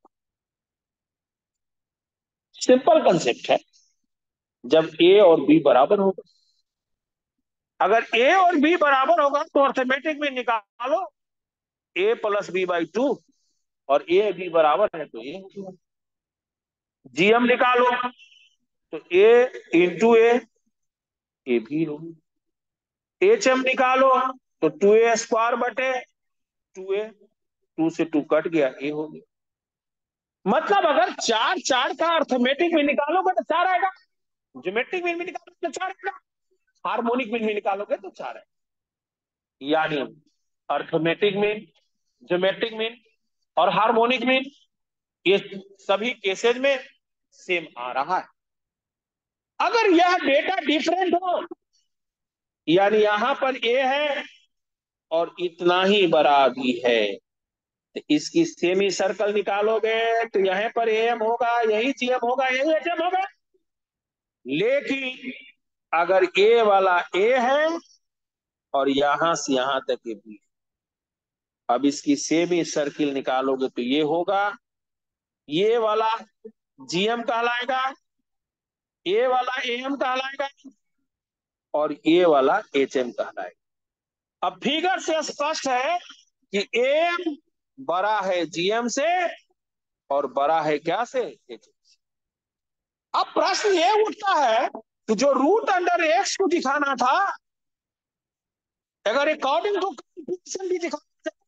सिंपल कंसेप्ट है, जब ए और बी बराबर होगा। अगर ए और बी बराबर होगा तो अर्थमेटिक में निकालो A plus B by two, और ए बी बराबर है तो ये जीएम निकालो तो ए इंटू ए भी होगी। एच एम निकालो तो टू ए स्क्वायर बटे टू ए, टू से टू कट गया, ए हो गया। मतलब अगर चार चार का अर्थमेटिक में निकालोगे तो चार आएगा, ज्योमेट्रिक में भी निकालोगे तो चार आएगा, हार्मोनिक में भी निकालोगे तो चार आएगा। यानी अर्थमेटिक में, ज्योमेट्रिक में और हार्मोनिक में, ये सभी केसेज में सेम आ रहा है। अगर यह डेटा डिफरेंट हो, यानी यहां पर ए है और इतना ही बड़ा भी है, तो इसकी सेमी सर्कल निकालोगे तो यहाँ पर एम होगा, यही जीएम होगा, यही एचएम होगा। लेकिन अगर ए वाला ए है और यहां से यहां तक ए बी, अब इसकी सेमी सर्किल निकालोगे तो ये होगा, ये वाला जीएम कहलाएगा, ए वाला एम कहलाएगा, और ए वाला एचएम कहलाएगा। अब फिगर से स्पष्ट है कि एम बड़ा है जीएम से और बड़ा है क्या से, एचएम से। अब प्रश्न ये उठता है कि जो रूट अंडर एक्स को दिखाना था, अगर अकॉर्डिंग टू कंप्यूटेशन भी दिखाना था,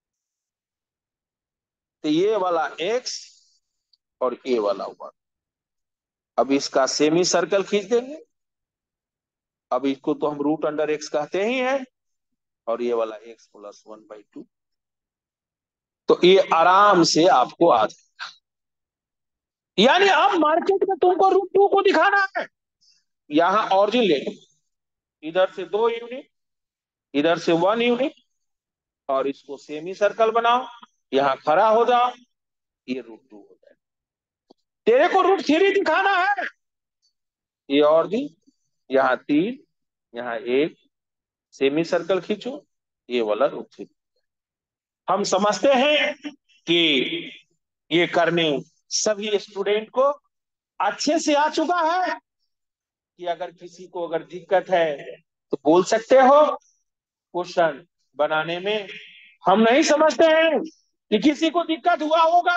तो ये वाला एक्स और ए वाला हुआ। अब इसका सेमी सर्कल खींच देंगे। अब इसको तो हम रूट अंडर एक्स कहते ही हैं, और ये वाला X plus one by two, तो ये आराम से आपको आ जाए। यानी अब मार्केट में तुमको रूट टू को दिखाना है, यहां ऑरिजिन ले लो, इधर से दो यूनिट, इधर से वन यूनिट, और इसको सेमी सर्कल बनाओ, यहां खड़ा हो जाओ, ये रूट टू हो जाए। तेरे को रूट थ्री दिखाना है, ये और दी, यहाँ तीन, यहाँ एक, सेमी सर्कल खींचो, ये वाला रूट थ्री। हम समझते हैं कि ये करने सभी स्टूडेंट को अच्छे से आ चुका है, कि अगर किसी को अगर दिक्कत है तो बोल सकते हो क्वेश्चन बनाने में। हम नहीं समझते हैं कि किसी को दिक्कत हुआ होगा।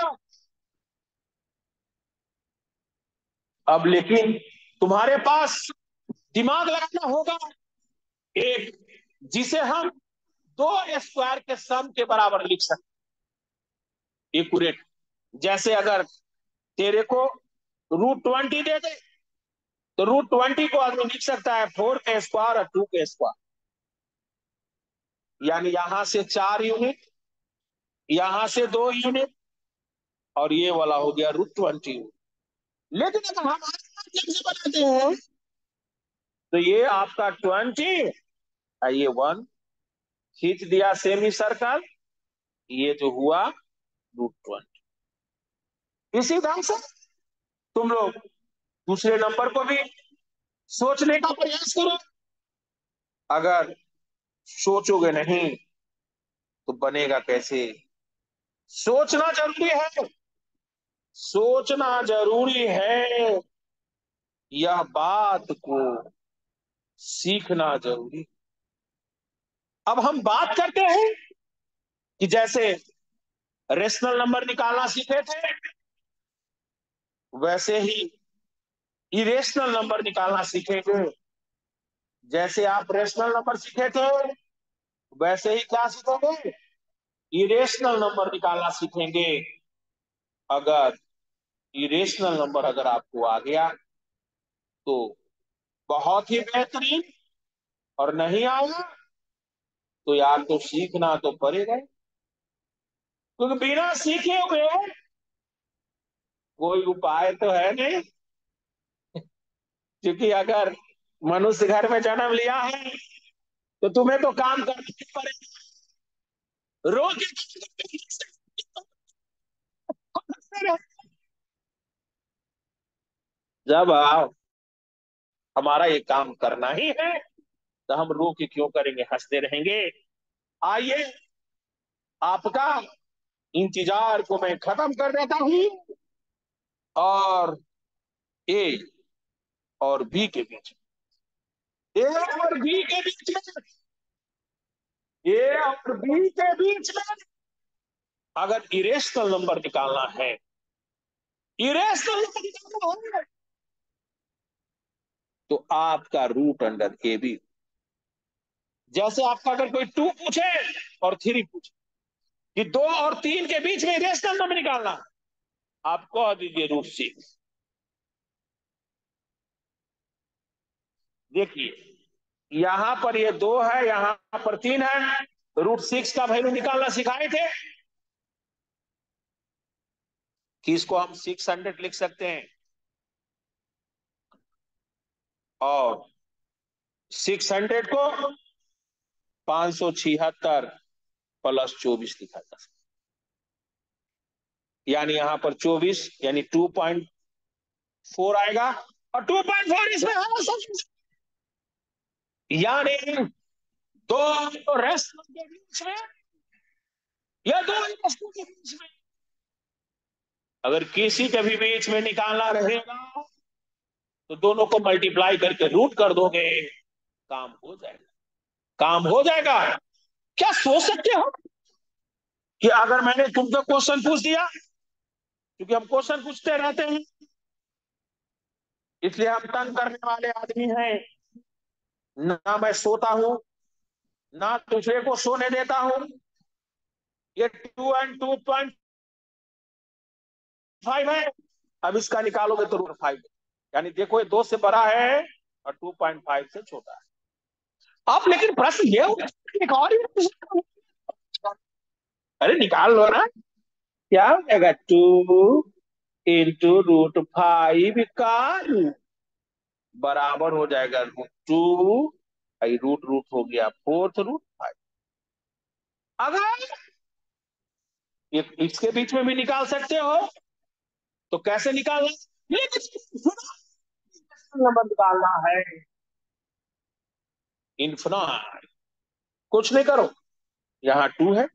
अब लेकिन तुम्हारे पास दिमाग लगाना होगा, एक जिसे हम दो स्क्वायर के सम के बराबर लिख सकते एक्यूरेट। जैसे अगर तेरे को √20 दे दे तो √20 को आदमी लिख सकता है 4 के स्क्वायर और 2 के स्क्वायर, यानी यहां से 4 यूनिट, यहां से 2 यूनिट, और ये वाला हो गया √20। लेकिन अगर हम कैसे बनाते हैं, तो ये आपका 20, ये 1 खींच दिया सेमी सर्कल, ये जो हुआ √20। इसी ढंग से तुम लोग दूसरे नंबर को भी सोचने का प्रयास करो। अगर सोचोगे नहीं तो बनेगा कैसे? सोचना जरूरी है, सोचना जरूरी है, यह बात को सीखना जरूरी। अब हम बात करते हैं कि जैसे रेशनल नंबर निकालना सीखे थे, वैसे ही इरेशनल नंबर निकालना सीखेंगे। जैसे आप रेशनल नंबर सीखे थे, वैसे ही क्या सीखेंगे, इरेशनल नंबर निकालना सीखेंगे। अगर इरेशनल नंबर अगर आपको आ गया तो बहुत ही बेहतरीन, और नहीं आया तो यार तो सीखना तो पड़ेगा, क्योंकि बिना सीखे हुए कोई उपाय तो है नहीं। क्योंकि अगर मनुष्य घर में जन्म लिया है तो तुम्हें तो काम करना ही पड़ेगा। रोज जब हमारा ये काम करना ही है तो हम रो के क्यों करेंगे, हंसते रहेंगे। आइए, आपका इंतजार को मैं खत्म कर देता हूं, और ए और बी के बीच में, ए और बी के बीच में, ए और बी के बीच में अगर इरेशनल नंबर निकालना है, इरेशनल नंबर निकालना है, तो आपका √ए बी। जैसे आपका अगर कोई 2 पूछे और 3 पूछे कि 2 और 3 के बीच में इरेशनल नंबर निकालना, आप कह दीजिए √6। देखिए, यहां पर ये 2 है, यहां पर 3 है, √6 का वैल्यू निकालना सिखाए थे कि इसको हम 600 लिख सकते हैं, और 600 को 576 + 24 लिखा जा सकता है। यानी यहां पर 24 यानी 2.4 आएगा, और 2.4 इसमें है सब। यानी दो रेस्ट के बीच में या दो रेस्टों के बीच में अगर किसी के भी बीच में निकालना रहेगा तो दोनों को मल्टीप्लाई करके रूट कर दोगे, काम हो जाएगा, काम हो जाएगा। क्या सोच सकते हो कि अगर मैंने तुमसे क्वेश्चन पूछ दिया, क्योंकि हम क्वेश्चन पूछते रहते हैं, इसलिए हम तंग करने वाले आदमी हैं। ना मैं सोता हूं, ना दूसरे को सोने देता हूं। ये 2 और 2.5 है, अब इसका निकालोगे तो √5, यानी देखो ये 2 से बड़ा है और 2.5 से छोटा है। अब लेकिन प्रश्न ये होगा, एक और ही प्रश्न, अरे निकाल लो ना, क्या हो जाएगा, 2 × √5 का रूट बराबर हो जाएगा √2, रूट रूट हो गया 4th √5। अगर ये इसके बीच में भी निकाल सकते हो तो कैसे निकालना, लेकिन नंबर निकालना है इन्फिनाइट। कुछ नहीं करो, यहाँ 2 है,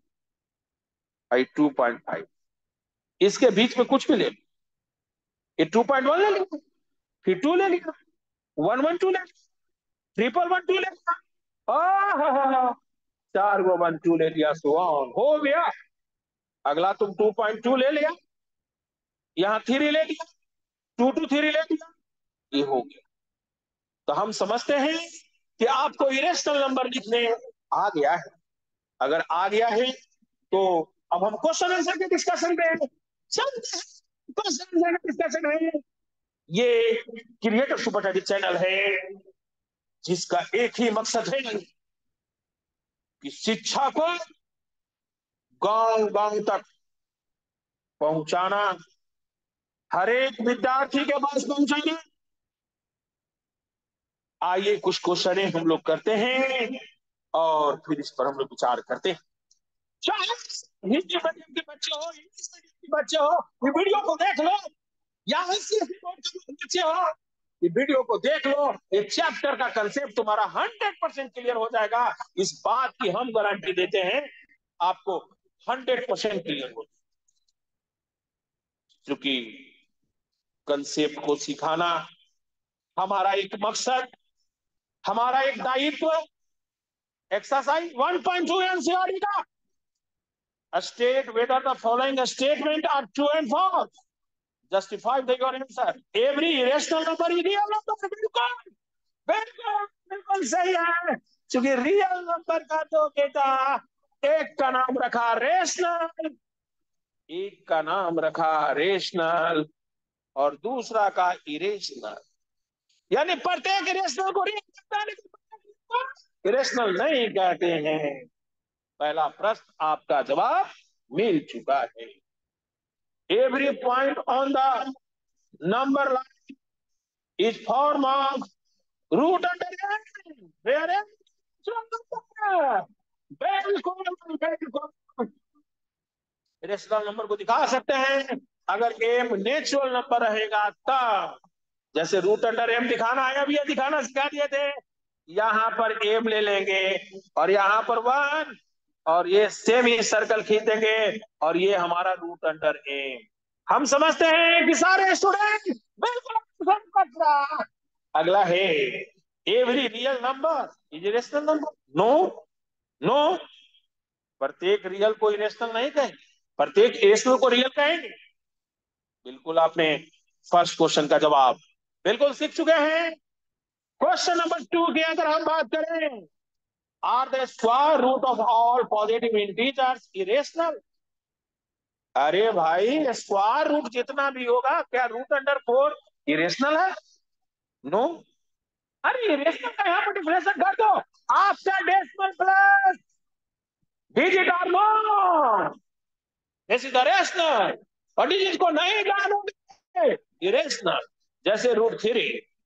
2.5, इसके बीच में कुछ भी ले लो, ये 2.1 ले लिया, फिर 2 ले लिया, 112 ले लिया, 111 ले लिया, 4 को 1 2 ले लिया, सो ऑन हो गया। अगला तुम 2.2 ले लिया, यहाँ 3 ले लिया, 2 to 3 ले लिया, ये हो गया। तो हम समझते हैं कि आपको इरेशनल नंबर लिखने आ गया है। अगर आ गया है तो अब हम क्वेश्चन आंसर के डिस्कशन पे चलते हैं। डिस्कशन है। ये क्रिएटर सुपर टाइट चैनल है जिसका एक ही मकसद है कि शिक्षा को गांव गांव तक पहुंचाना, हर एक विद्यार्थी के पास पहुंचाना। आइए कुछ क्वेश्चन हम लोग करते हैं और फिर इस पर हम लोग विचार करते हैं। चाहे हिंदी मीडियम के बच्चे हो, इंग्लिश मीडियम के बच्चे हो, ये वीडियो को देख लो, या बच्चे हो, ये वीडियो को देख लो। ये चैप्टर का कंसेप्ट तुम्हारा 100% क्लियर हो जाएगा। इस बात की हम गारंटी देते हैं, आपको 100% क्लियर हो, क्योंकि कंसेप्ट को सिखाना हमारा एक मकसद, हमारा एक दायित्व। एक्सरसाइज 1.2 एनसीईआरटी का, state whether the following statement are true and false, justify your answer. Every irrational number is real number. बिल्कुल बिल्कुल बिल्कुल सही है, क्योंकि रियल नंबर का तो बेटा एक का नाम रखा रेशनल, एक का नाम रखा रेशनल और दूसरा का इरेशनल। यानी प्रत्येक इरेशनल को इरेशनल नहीं कहते हैं। पहला प्रश्न आपका जवाब मिल चुका है। Every point on the number line is form of root under N, where N बिल्कुल बिल्कुल रेशनल नंबर को दिखा सकते हैं अगर एम नेचुरल नंबर रहेगा तब। जैसे रूट अंडर एम दिखाना है, अभी ये दिखाना सिखा दिए थे। यहां पर एम ले लेंगे और यहां पर वन, और ये सेम ही सर्कल खींचेंगे और ये हमारा रूट अंडर एम। हम समझते हैं कि सारे स्टूडेंट बिल्कुल समझ। अगला है every real number is rational number. No no, प्रत्येक रियल को इरेशनल नहीं कहेंगे, प्रत्येक इरेशनल को रियल कहेंगे। बिल्कुल आपने फर्स्ट क्वेश्चन का जवाब बिल्कुल सीख चुके हैं। क्वेश्चन नंबर 2 की अगर हम बात करें, are the square root of all positive integers irrational. अरे भाई, स्क्वायर रूट जितना भी होगा क्या रूट अंडर 4 इरेशनल है? नो। अरे इरेशनल का यहाँ पर डिफरेंशिएट कर दो, after decimal plus digit are not, this is the rational. और डिजिट को नहीं जानोगे इरेशनल। जैसे √3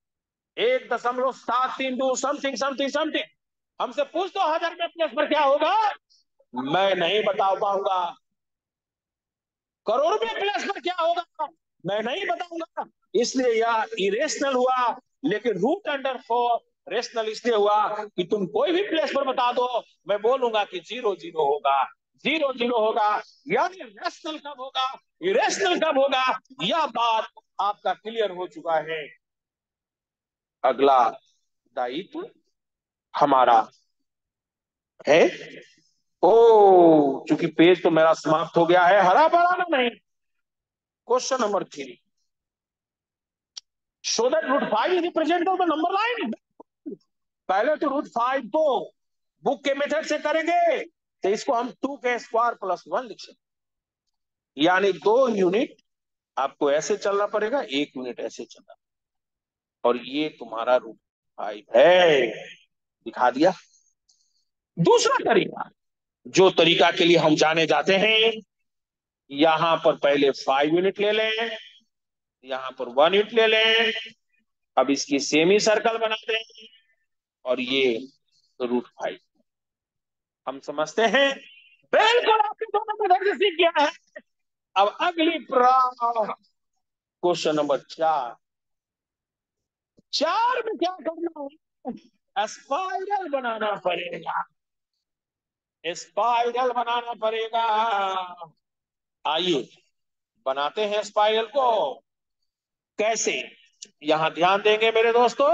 1.732 समथिंग समथिंग समथिंग, हमसे पूछ दो 1000 में प्लस पर क्या होगा, मैं नहीं बता पाऊंगा। करोड़ में प्लस पर क्या होगा, मैं नहीं बताऊंगा। इसलिए यह इरेशनल हुआ। लेकिन √4 रेशनल इसलिए हुआ कि तुम कोई भी प्लेस पर बता दो, मैं बोलूंगा कि 0 0 होगा, 0 0 होगा। यानी रेशनल कब होगा, इरेशनल कब होगा, यह बात आपका क्लियर हो चुका है। अगला दायित्व हमारा है, ओ चूंकि पेज तो मेरा समाप्त हो गया है, हरा भरा ना नहीं। Question number 3, show that √5 is represent of the number line. पहले तो √5 तो बुक के मेथड से करेंगे, तो इसको हम 2 के स्क्वायर प्लस 1 लिख सकते, यानी 2 यूनिट आपको ऐसे चलना पड़ेगा, 1 यूनिट ऐसे चलना, और ये तुम्हारा √5 है। दिखा दिया। दूसरा तरीका, जो तरीका के लिए हम जाने जाते हैं, यहां पर पहले 5 यूनिट ले लें, यहां पर 1 यूनिट ले लें, अब इसकी सेमी सर्कल बना दें और ये √5 हम समझते हैं। बिल्कुल आपने दोनों मेथड से सीख गया है। अब अगली क्वेश्चन नंबर 4, 4 में क्या करना है, स्पाइरल बनाना पड़ेगा, स्पाइरल बनाना पड़ेगा। आइए बनाते हैं स्पाइरल को। कैसे, यहां ध्यान देंगे मेरे दोस्तों,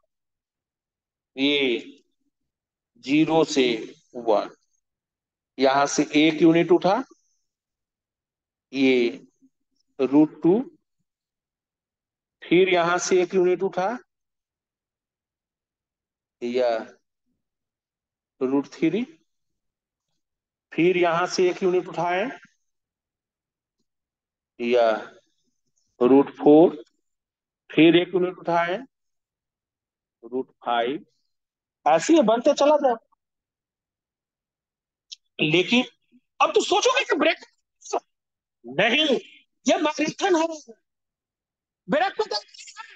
ये 0 से 1, यहां से 1 यूनिट उठा, ये √2, फिर यहां से 1 यूनिट उठा, या √3, फिर यहां से 1 यूनिट उठाए, या √4, फिर 1 यूनिट उठाए, √5, ऐसे ही बनते चला जाए। लेकिन अब तो सोचोगे कि ब्रेक, नहीं, ये मैराथन है, ब्रेक को तो,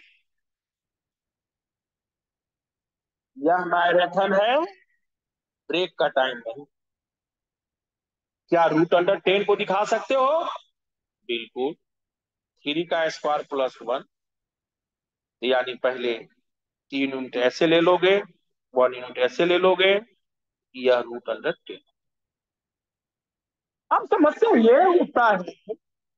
यह मैराथन है, ब्रेक का टाइम नहीं। क्या √10 को दिखा सकते हो? बिल्कुल। 3 का स्क्वायर +1, यानी पहले 3 यूनिट ऐसे ले लोगे, 1 यूनिट ऐसे ले लोगे, यह √10। अब समस्या ये उठता है,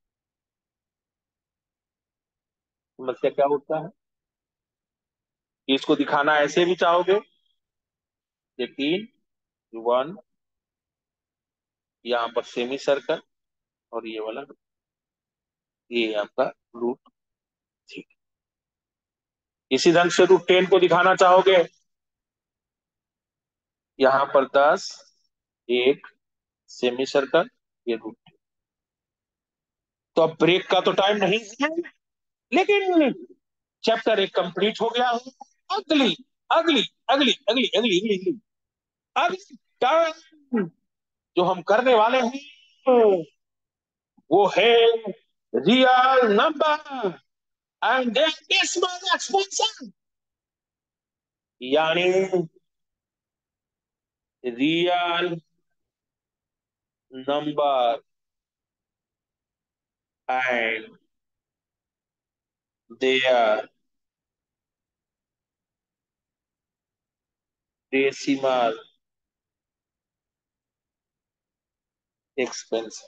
समस्या क्या उठता है कि इसको दिखाना ऐसे भी चाहोगे, ये 3, 1, यहाँ पर सेमी सर्कल, और ये वाला, ये आपका √3। इसी ढंग से √10 को दिखाना चाहोगे, यहाँ पर 10, 1, सेमी सर्कल, ये √10। तो अब ब्रेक का तो टाइम नहीं है, लेकिन चैप्टर 1 कंप्लीट हो गया है। अगली अगली अगली अगली अगली अगली अगली अगली टर्म जो हम करने वाले हैं वो है real number and their decimal expansion, यानी real number and their decimal expansion.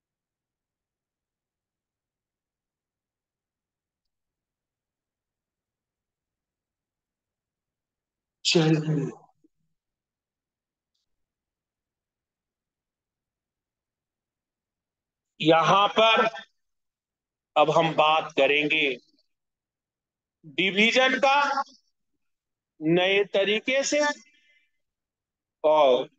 चलिए, यहां पर अब हम बात करेंगे डिवीजन का नए तरीके से, और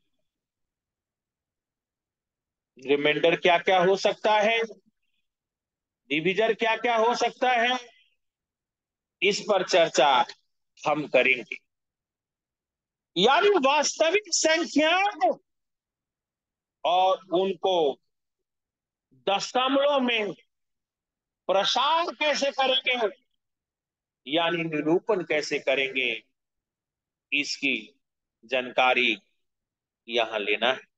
रिमाइंडर क्या क्या हो सकता है, डिवीजन क्या क्या हो सकता है, इस पर चर्चा हम करेंगे। यानी वास्तविक संख्याओं और उनको दशमलव में प्रसार कैसे करेंगे, यानी निरूपण कैसे करेंगे, इसकी जानकारी यहां लेना है।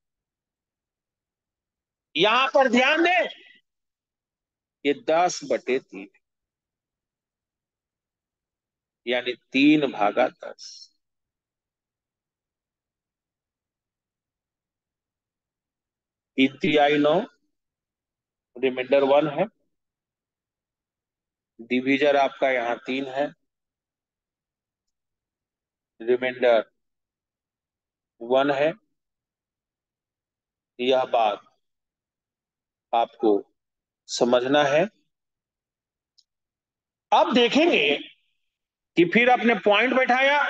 यहां पर ध्यान दें, ये 10/3, यानी 3/10। 3×9, रिमाइंडर 1 है, डिवीजर आपका यहाँ 3 है, रिमाइंडर 1 है। यह बात आपको समझना है। अब देखेंगे कि फिर आपने पॉइंट बैठाया,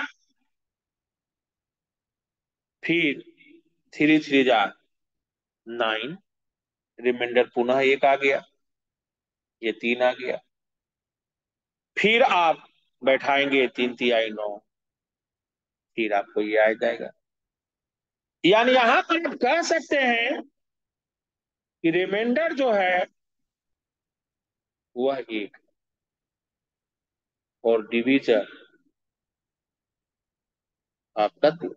फिर 3×3 = 9, रिमाइंडर पुनः 1 आ गया, ये 3 आ गया, फिर आप बैठाएंगे 3×9, फिर आपको ये आ जाएगा। यानी यहां पर आप कह सकते हैं कि रिमाइंडर जो है वह 1, और डिवीजर आपका 2।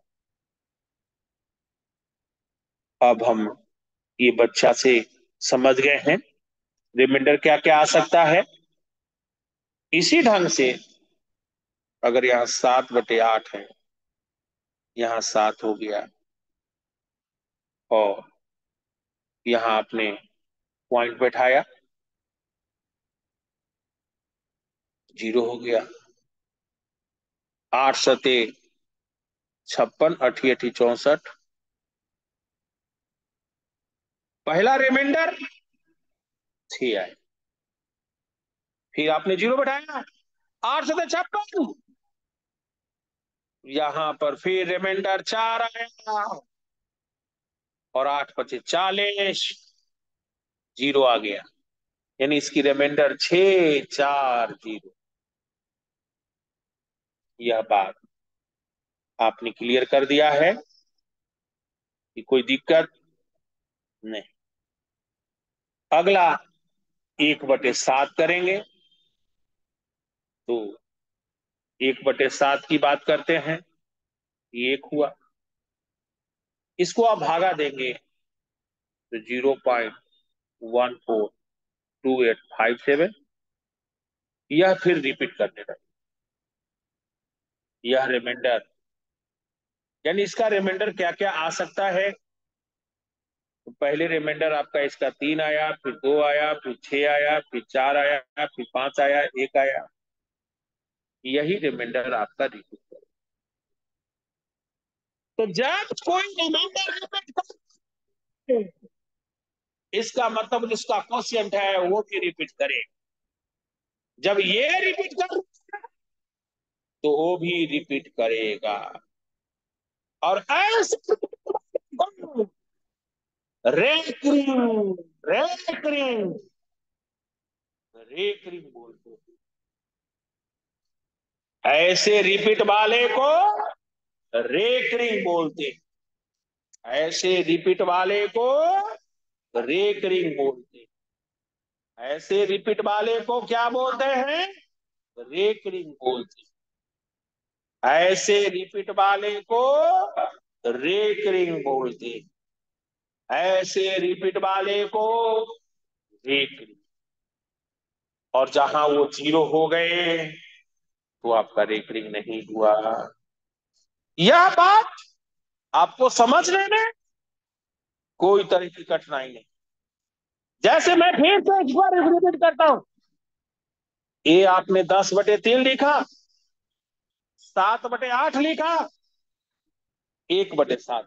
अब हम ये बच्चा से समझ गए हैं रिमाइंडर क्या क्या आ सकता है। इसी ढंग से अगर यहाँ 7/8 है, यहाँ 7 हो गया, और यहाँ आपने पॉइंट बैठाया, 0 हो गया। 8×7 = 56, 8×8 = 64, पहला रिमाइंडर 6 आए, फिर आपने 0 बैठाया, 8×7 = 56, यहां पर फिर रिमाइंडर 4 आया, और 8×5 = 40, 0 आ गया। यानी इसकी रिमाइंडर 640। यह बात आपने क्लियर कर दिया है कि कोई दिक्कत नहीं। अगला 1/7 करेंगे। तो 1/7 की बात करते हैं। ये एक हुआ। इसको आप भागा देंगे तो 0.142857। यह फिर रिपीट करने लगे। यह रिमाइंडर, यानी इसका रिमाइंडर क्या क्या आ सकता है। तो पहले रिमाइंडर आपका इसका 3 आया, फिर 2 आया, फिर 6 आया, फिर 4 आया, फिर 5 आया, 1 आया। यही रिमाइंडर आपका रिपीट करेगा। तो जब कोई रिमाइंडर रिपीट करे, इसका मतलब जिसका क्वेश्चन है वो भी रिपीट करे। जब ये रिपीट कर तो वो भी रिपीट करेगा। और ऐसे रेकरिंग, रेकरिंग, रेकरिंग बोलते हैं। ऐसे रिपीट वाले को रेकरिंग बोलते हैं। ऐसे रिपीट वाले को रेकरिंग बोलते हैं। ऐसे रिपीट वाले को क्या बोलते हैं? रेकरिंग बोलते हैं। ऐसे रिपीट वाले को रेकरिंग बोलते हैं। ऐसे रिपीट वाले को रेकरिंग। और जहां वो 0 हो गए तो आपका रेकरिंग नहीं हुआ। यह बात आपको समझने में कोई तरह की कठिनाई नहीं। जैसे मैं फिर से एक बार रिपीट करता हूं। ये आपने 10/3 लिखा, 7/8 लिखा, 1/7।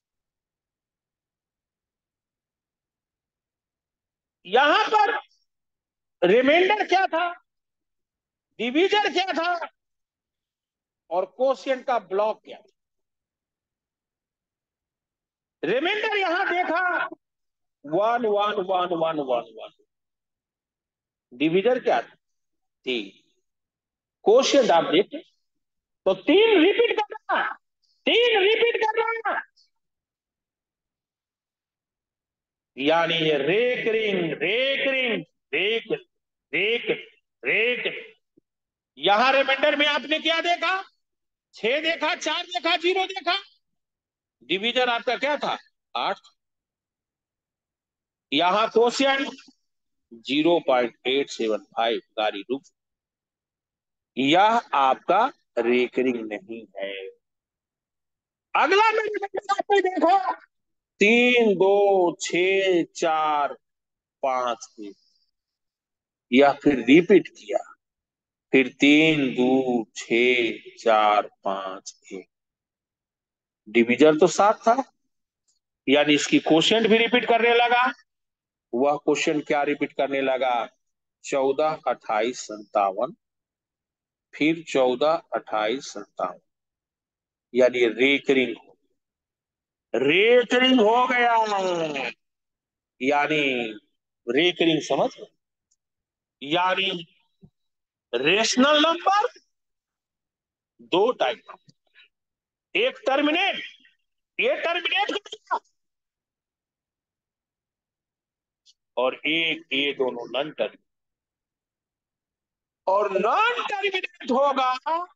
यहां पर रिमाइंडर क्या था, डिवीजन क्या था, और कोशिएंट का ब्लॉक क्या था। रिमाइंडर यहां देखा 1 1 1 1 1 1। डिवीजन क्या था? 3। कोशिएंट आप देखें तो 3 रिपीट करना, 3 रिपीट करना। यानी ये रेकरिंग, रेकरिंग, रेक, रेक, रेक। यहां रिमाइंडर में आपने क्या देखा? 6 देखा, 4 देखा, 0 देखा। डिवीजन आपका क्या था? 8। यहां क्वोशिएंट 0.875। गाड़ी रुक। यह आपका रेकरिंग नहीं है। अगला मैंने आपने देखा 3 2 6 4 5 1। यह फिर रिपीट किया। फिर 3 2 6 4 5 1। डिवीजन तो 7 था, यानी इसकी क्वोशिएंट भी रिपीट करने लगा। वह क्वेश्चन क्या रिपीट करने लगा? 14 28 57। फिर 14 28 57। यानी रेकरिंग, रेकरिंग हो गया। यानी रेकरिंग समझ गए? यानी रेशनल नंबर दो टाइप का। एक टर्मिनेट, ये टर्मिनेट करेगा, और एक ये दोनों नॉन टर्मिनेट। और नॉन टर्मिनेट होगा,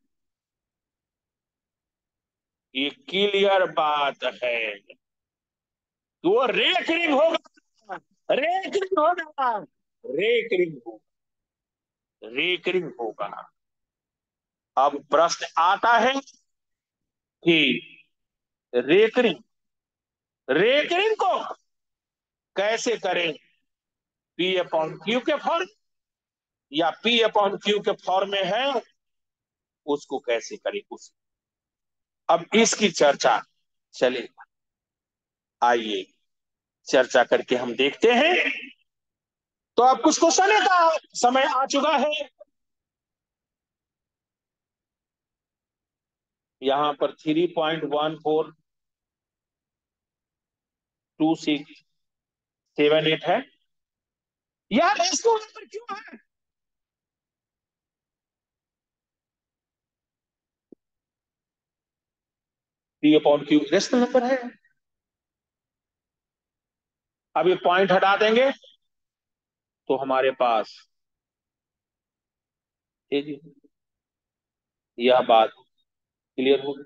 ये क्लियर बात है। तो वो रेकरिंग होगा, रेकरिंग होगा, रेकरिंग होगा, रेकरिंग होगा। अब प्रश्न आता है कि रेकरिंग, रेकरिंग को कैसे करें? P/Q के फॉर्म या P/Q के फॉर्म में है, उसको कैसे करें उस। अब इसकी चर्चा चले, आइए चर्चा करके हम देखते हैं। तो अब कुछ क्वेश्चन का समय आ चुका है। यहां पर 3.142678 है। यार रेशनल नंबर क्यों है? P upon Q rational number है। अब ये पॉइंट हटा देंगे तो हमारे पास ये जी, यह बात क्लियर होगी।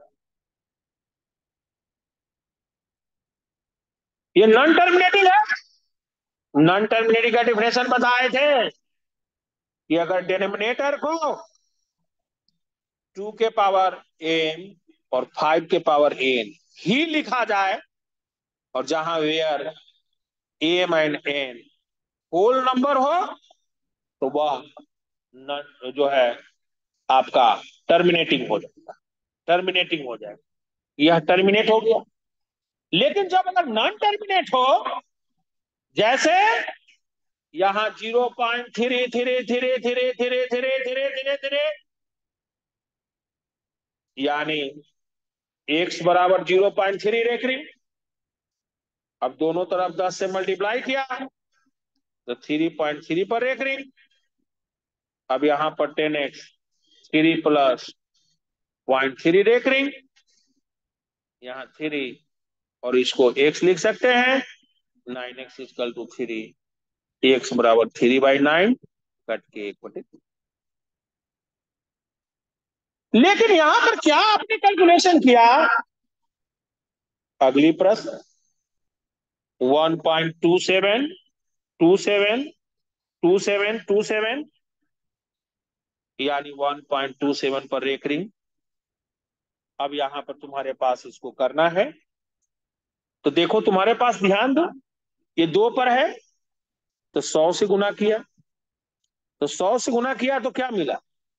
ये नॉन टर्मिनेटिंग है। नॉन टर्मिनेटिंग का डिफिनेशन बताए थे कि अगर डिनोमिनेटर को 2 के पावर एन और 5 के पावर एन ही लिखा जाए, और जहां where M and N whole number हो, तो वह जो है आपका टर्मिनेटिंग हो जाएगा। टर्मिनेटिंग हो जाएगा, यह टर्मिनेट हो गया। लेकिन जब अगर नॉन टर्मिनेट हो, जैसे यहां 0.3333333333 यानी एक्स बराबर 0.3 रेखरी। अब दोनों तरफ 10 से मल्टीप्लाई किया तो 3.3 पर रेखरी। अब यहां पर 10x 3 प्लस 0.3 रेखरी, यहाँ 3 और इसको x लिख सकते हैं। 9x इक्वल टू 3, x बराबर 3/9 कट के 1/2। लेकिन यहां पर क्या आपने कैलकुलेशन किया? अगली प्रश्न 1.27 27 27 27 यानी 1.27 पर रेकरिंग। अब यहां पर तुम्हारे पास इसको करना है, तो देखो तुम्हारे पास, ध्यान दो, ये 2 पर है तो 100 से गुना किया, तो 100 से गुना किया तो क्या मिला?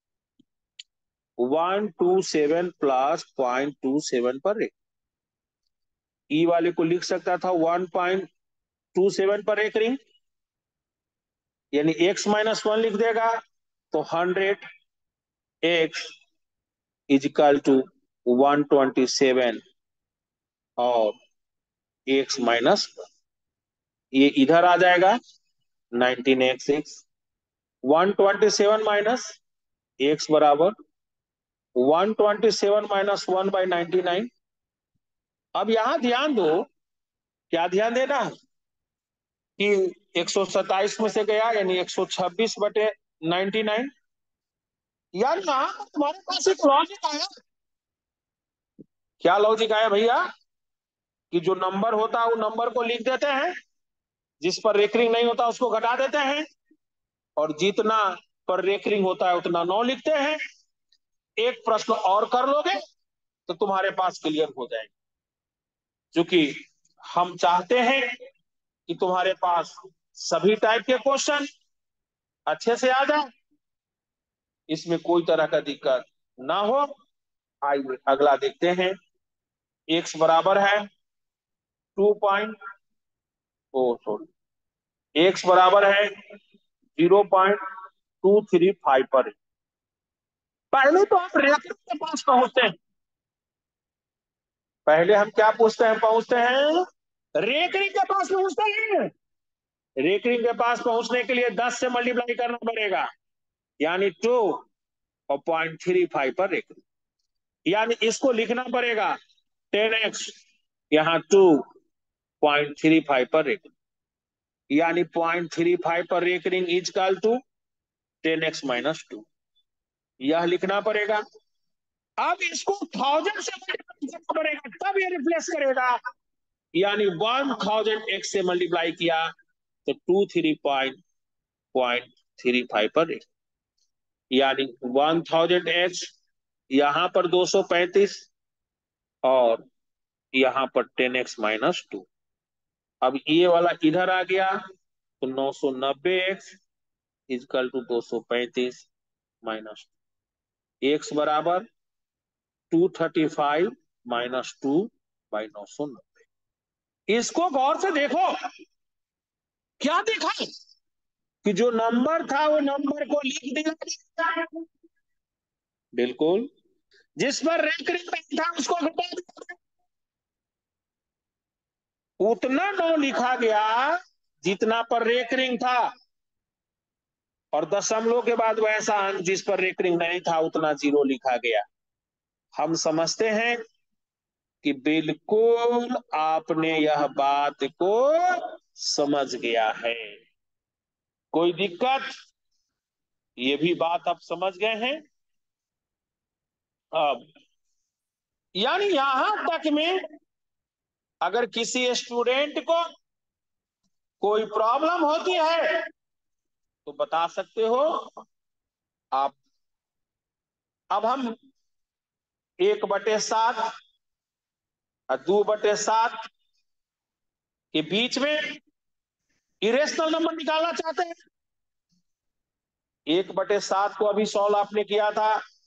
127 प्लस 0.27 पर रेक। ई वाले को लिख सकता था 1.27 पर रेकरिंग, यानी x-1 लिख देगा तो 100x इजिकल टू 127 और x-1, ये इधर आ जाएगा 19x। 127 माइनस एक्स बराबर 127 माइनस 1/99। अब यहां ध्यान दो, क्या ध्यान देना है कि 127 में से गया यानी 126/99। यार यहाँ तुम्हारे पास एक लॉजिक आया। क्या लॉजिक आया भैया? कि जो नंबर होता है वो नंबर को लिख देते हैं, जिस पर रेकरिंग नहीं होता उसको घटा देते हैं, और जितना पर रेकरिंग होता है उतना 9 लिखते हैं। एक प्रश्न और कर लोगे तो तुम्हारे पास क्लियर हो जाएगा। क्योंकि हम चाहते हैं कि तुम्हारे पास सभी टाइप के क्वेश्चन अच्छे से आ जाए, इसमें कोई तरह का दिक्कत ना हो। आइए अगला देखते हैं। एक्स बराबर है 2 ओ सॉरी, एक्स बराबर है 0.235 पर। पहले तो आप रेखिक के पास पहुंचते हैं। पहले हम क्या पूछते हैं, पहुंचते हैं रेखिक के पास पहुंचते हैं। रेखिक के पास पहुंचने के लिए 10 से मल्टीप्लाई करना पड़ेगा, यानी 2 और 0.35 पर रेखिक, यानी इसको लिखना पड़ेगा 10x, यहाँ 2.35 पर रेकरिंग, यानी 0.35 पर recurring is equal to 10x-2, यह लिखना पड़ेगा। अब इसको 1000 से मल्टीप्लाई करना पड़ेगा, तब ये रिप्लेस करेगा, यानी 1000x से मल्टीप्लाई किया तो 23.35 पर रेकरिंग, यानी 1000x यहां पर 235 और यहां पर 10x-2। अब ये वाला इधर आ गया तो 990x इजकल टू 235-, एक्स बराबर 235-2/990। इसको गौर से देखो, क्या देखा कि जो नंबर था वो नंबर को लिख दिया, बिल्कुल, जिस पर रैंक नहीं था उसको घटा दिया, उतना 9 लिखा गया जितना पर रेकरिंग था। और दशमलव के बाद वैसा अंक जिस पर रेकरिंग नहीं था उतना जीरो लिखा गया। हम समझते हैं कि बिल्कुल आपने यह बात को समझ गया है। कोई दिक्कत? ये भी बात आप समझ गए हैं। अब यानी यहां तक में अगर किसी स्टूडेंट को कोई प्रॉब्लम होती है तो बता सकते हो आप। अब हम 1/7 और 2/7 के बीच में इरेशनल नंबर निकालना चाहते हैं। 1/7 को अभी सॉल्व आपने किया था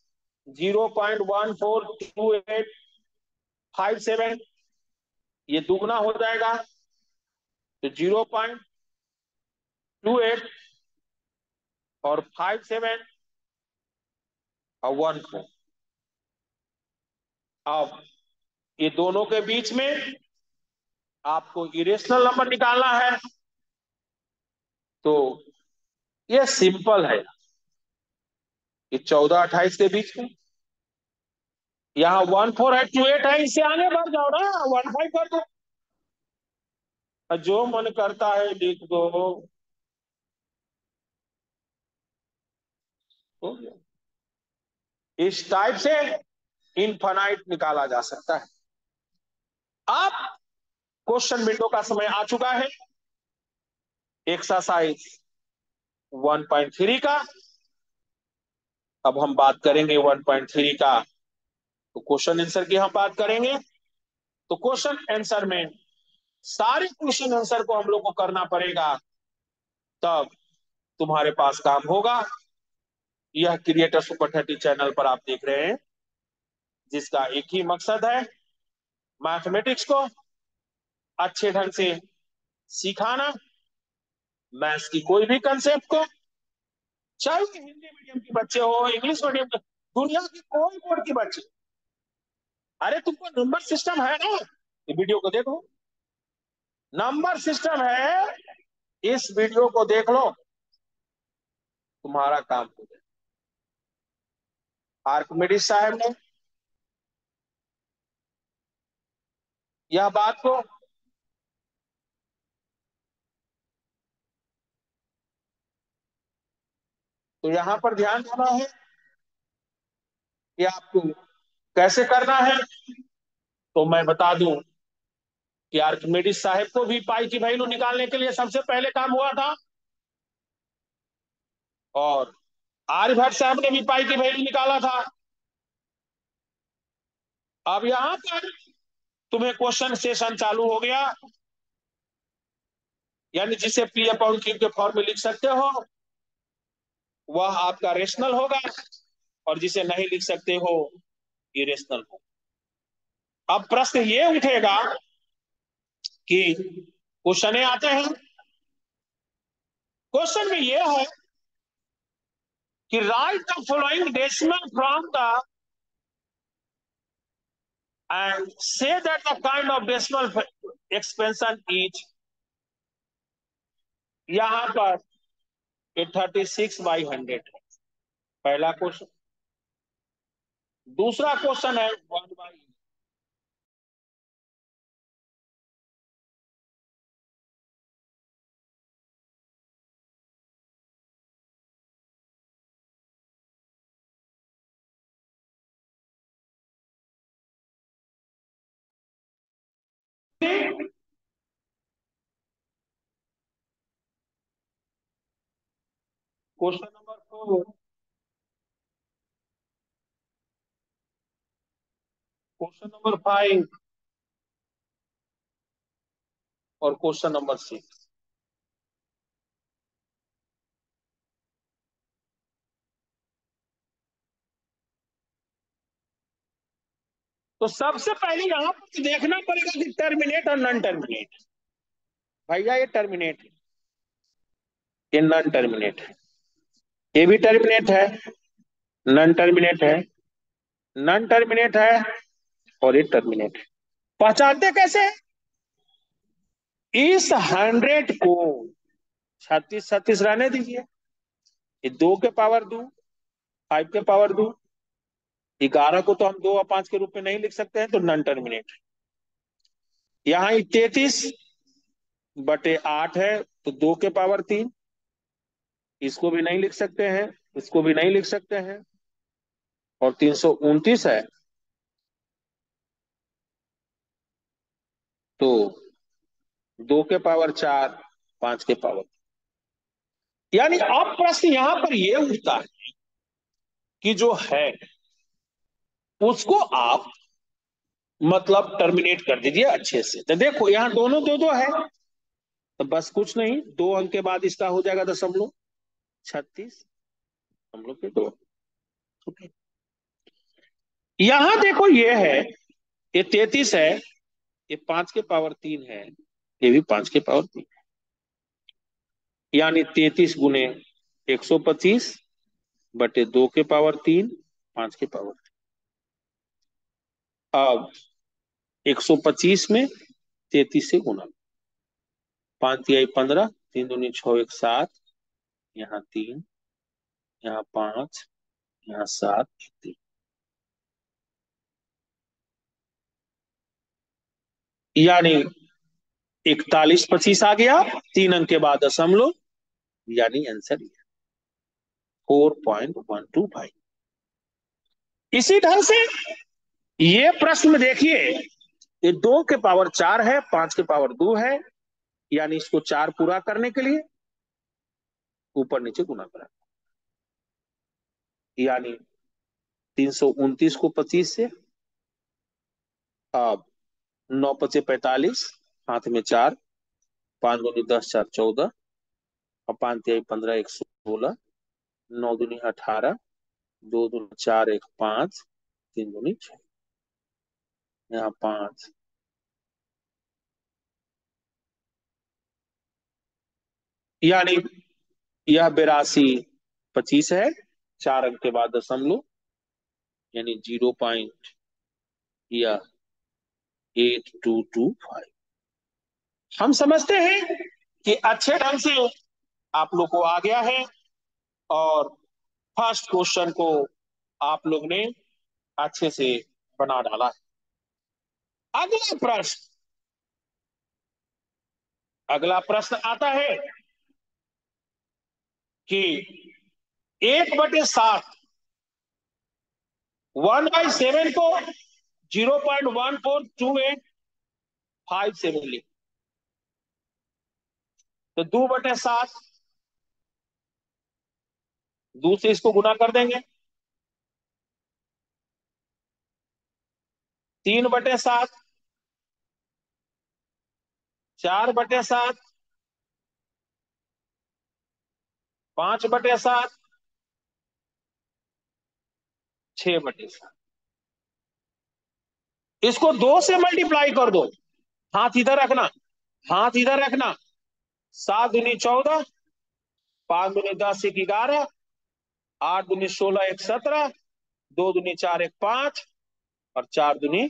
0.142857, ये दुगना हो जाएगा तो 0.28 और 57 और 14। अब ये दोनों के बीच में आपको इरेशनल नंबर निकालना है तो ये सिंपल है। ये 14-28 के बीच में यहाँ 14 है 28 है, इससे आगे बढ़ जाओ ना 15 कर दो, जो मन करता है लिख दो। हो गया। इस टाइप से इनफाइनाइट निकाला जा सकता है। अब क्वेश्चन विंडो का समय आ चुका है एक्सरसाइज 1.3 का। अब हम बात करेंगे 1.3 का, तो क्वेश्चन आंसर की हम बात करेंगे। तो क्वेश्चन आंसर में सारे क्वेश्चन आंसर को हम लोग को करना पड़ेगा, तब तुम्हारे पास काम होगा। यह क्रिएटर सुपर 30 चैनल पर आप देख रहे हैं, जिसका एक ही मकसद है मैथमेटिक्स को अच्छे ढंग से सिखाना। मैथ्स की कोई भी कंसेप्ट को, चाहे वो हिंदी मीडियम के बच्चे हो, इंग्लिश मीडियम के, दुनिया के कोई बोर्ड के बच्चे। अरे तुमको नंबर सिस्टम है ना, ये वीडियो को देखो, नंबर सिस्टम है, इस वीडियो को देख लो, तुम्हारा काम हो जाए। आर्किमिडीज साहब ने यह बात को तो यहां पर ध्यान देना है कि आपको कैसे करना है। तो मैं बता दूं कि आर्किमिडीज साहब को भी पाई की वैल्यू निकालने के लिए सबसे पहले काम हुआ था, और आर्यभट्ट साहब ने भी पाई की वैल्यू निकाला था। अब यहां पर तुम्हें क्वेश्चन सेशन चालू हो गया, यानी जिसे पी अपॉन क्यू के फॉर्म में लिख सकते हो वह आपका रेशनल होगा, और जिसे नहीं लिख सकते हो इरेशनल होगा। अब प्रश्न ये उठेगा कि क्वेश्चन आते हैं, क्वेश्चन में ये है कि write the following decimal from the and से that the kind of decimal expansion is. यहां पर 36/100 है पहला क्वेश्चन। दूसरा क्वेश्चन है 1/। क्वेश्चन नंबर 4, क्वेश्चन नंबर 5 और क्वेश्चन नंबर 6। तो सबसे पहले यहां पर देखना पड़ेगा कि टर्मिनेट और नॉन टर्मिनेट। भैया ये टर्मिनेट है, ये नॉन टर्मिनेट है, ये भी टर्मिनेट है, नॉन टर्मिनेट है, नॉन टर्मिनेट है, और ये टर्मिनेट है। पहचानते कैसे? इस 100 को 36 36 रहने दीजिए, ये 2 के पावर 2, 5 के पावर 2, 11 को तो हम 2 और 5 के रूप में नहीं लिख सकते हैं, तो नॉन टर्मिनेट। यहाँ 33/8 है, तो 2 के पावर 3, इसको भी नहीं लिख सकते हैं, इसको भी नहीं लिख सकते हैं। और 329 है, तो 2 के पावर 4, 5 के पावर। यानी अब प्रश्न यहां पर यह उठता है कि जो है उसको आप मतलब टर्मिनेट कर दीजिए अच्छे से। तो देखो यहाँ दोनों दो दो है, तो बस कुछ नहीं, 2 अंक के बाद इसका हो जाएगा दशमलव, 36 दशमलव के 2। यहां देखो ये है, ये 33 है, ये 5 के पावर 3 है, ये भी 5 के पावर 3, यानी 33 × 125/2 के पावर 3, 5 के पावर। अब 125 में 33 से गुना, 5 × 3 = 15, 3 × 2 = 6, 1 7, यहाँ 3, यहाँ 5, यहाँ 7, 3, यानी 41/25 आ गया, 3 अंक के बाद दशमलव, यानी आंसर 4.125। इसी ढंग से ये प्रश्न में देखिए, ये 2 के पावर 4 है, 5 के पावर 2 है, यानी इसको 4 पूरा करने के लिए ऊपर नीचे गुना करा, यानी 329 को 25 से। अब 9×5 = 45, हाथ में 4, 5×2 = 10, 4 = 14, और 5×3 = 15, 1 16, 9×2 = 18, 2×2 = 4, 1 5, 3×2 = 6, यहाँ 5, यानी यह 82/25 है, 4 अंक के बाद दशमलव, यानी 0. या 8225। हम समझते हैं कि अच्छे ढंग से आप लोग को आ गया है, और फर्स्ट क्वेश्चन को आप लोग ने अच्छे से बना डाला है। प्रश्न अगला प्रश्न आता है कि 1/7, 1/7 को 0.142857 लिख, तो 2/7, 2 से इसको गुना कर देंगे, 3/7, 4/7, 5/7, 6/7। इसको 2 से मल्टीप्लाई कर दो, हाथ इधर रखना, हाथ इधर रखना, 7×2 = 14, 5×10 = 11, 8×2 = 16, 1 17, 2×2 = 4, 1 5, और 4×2 =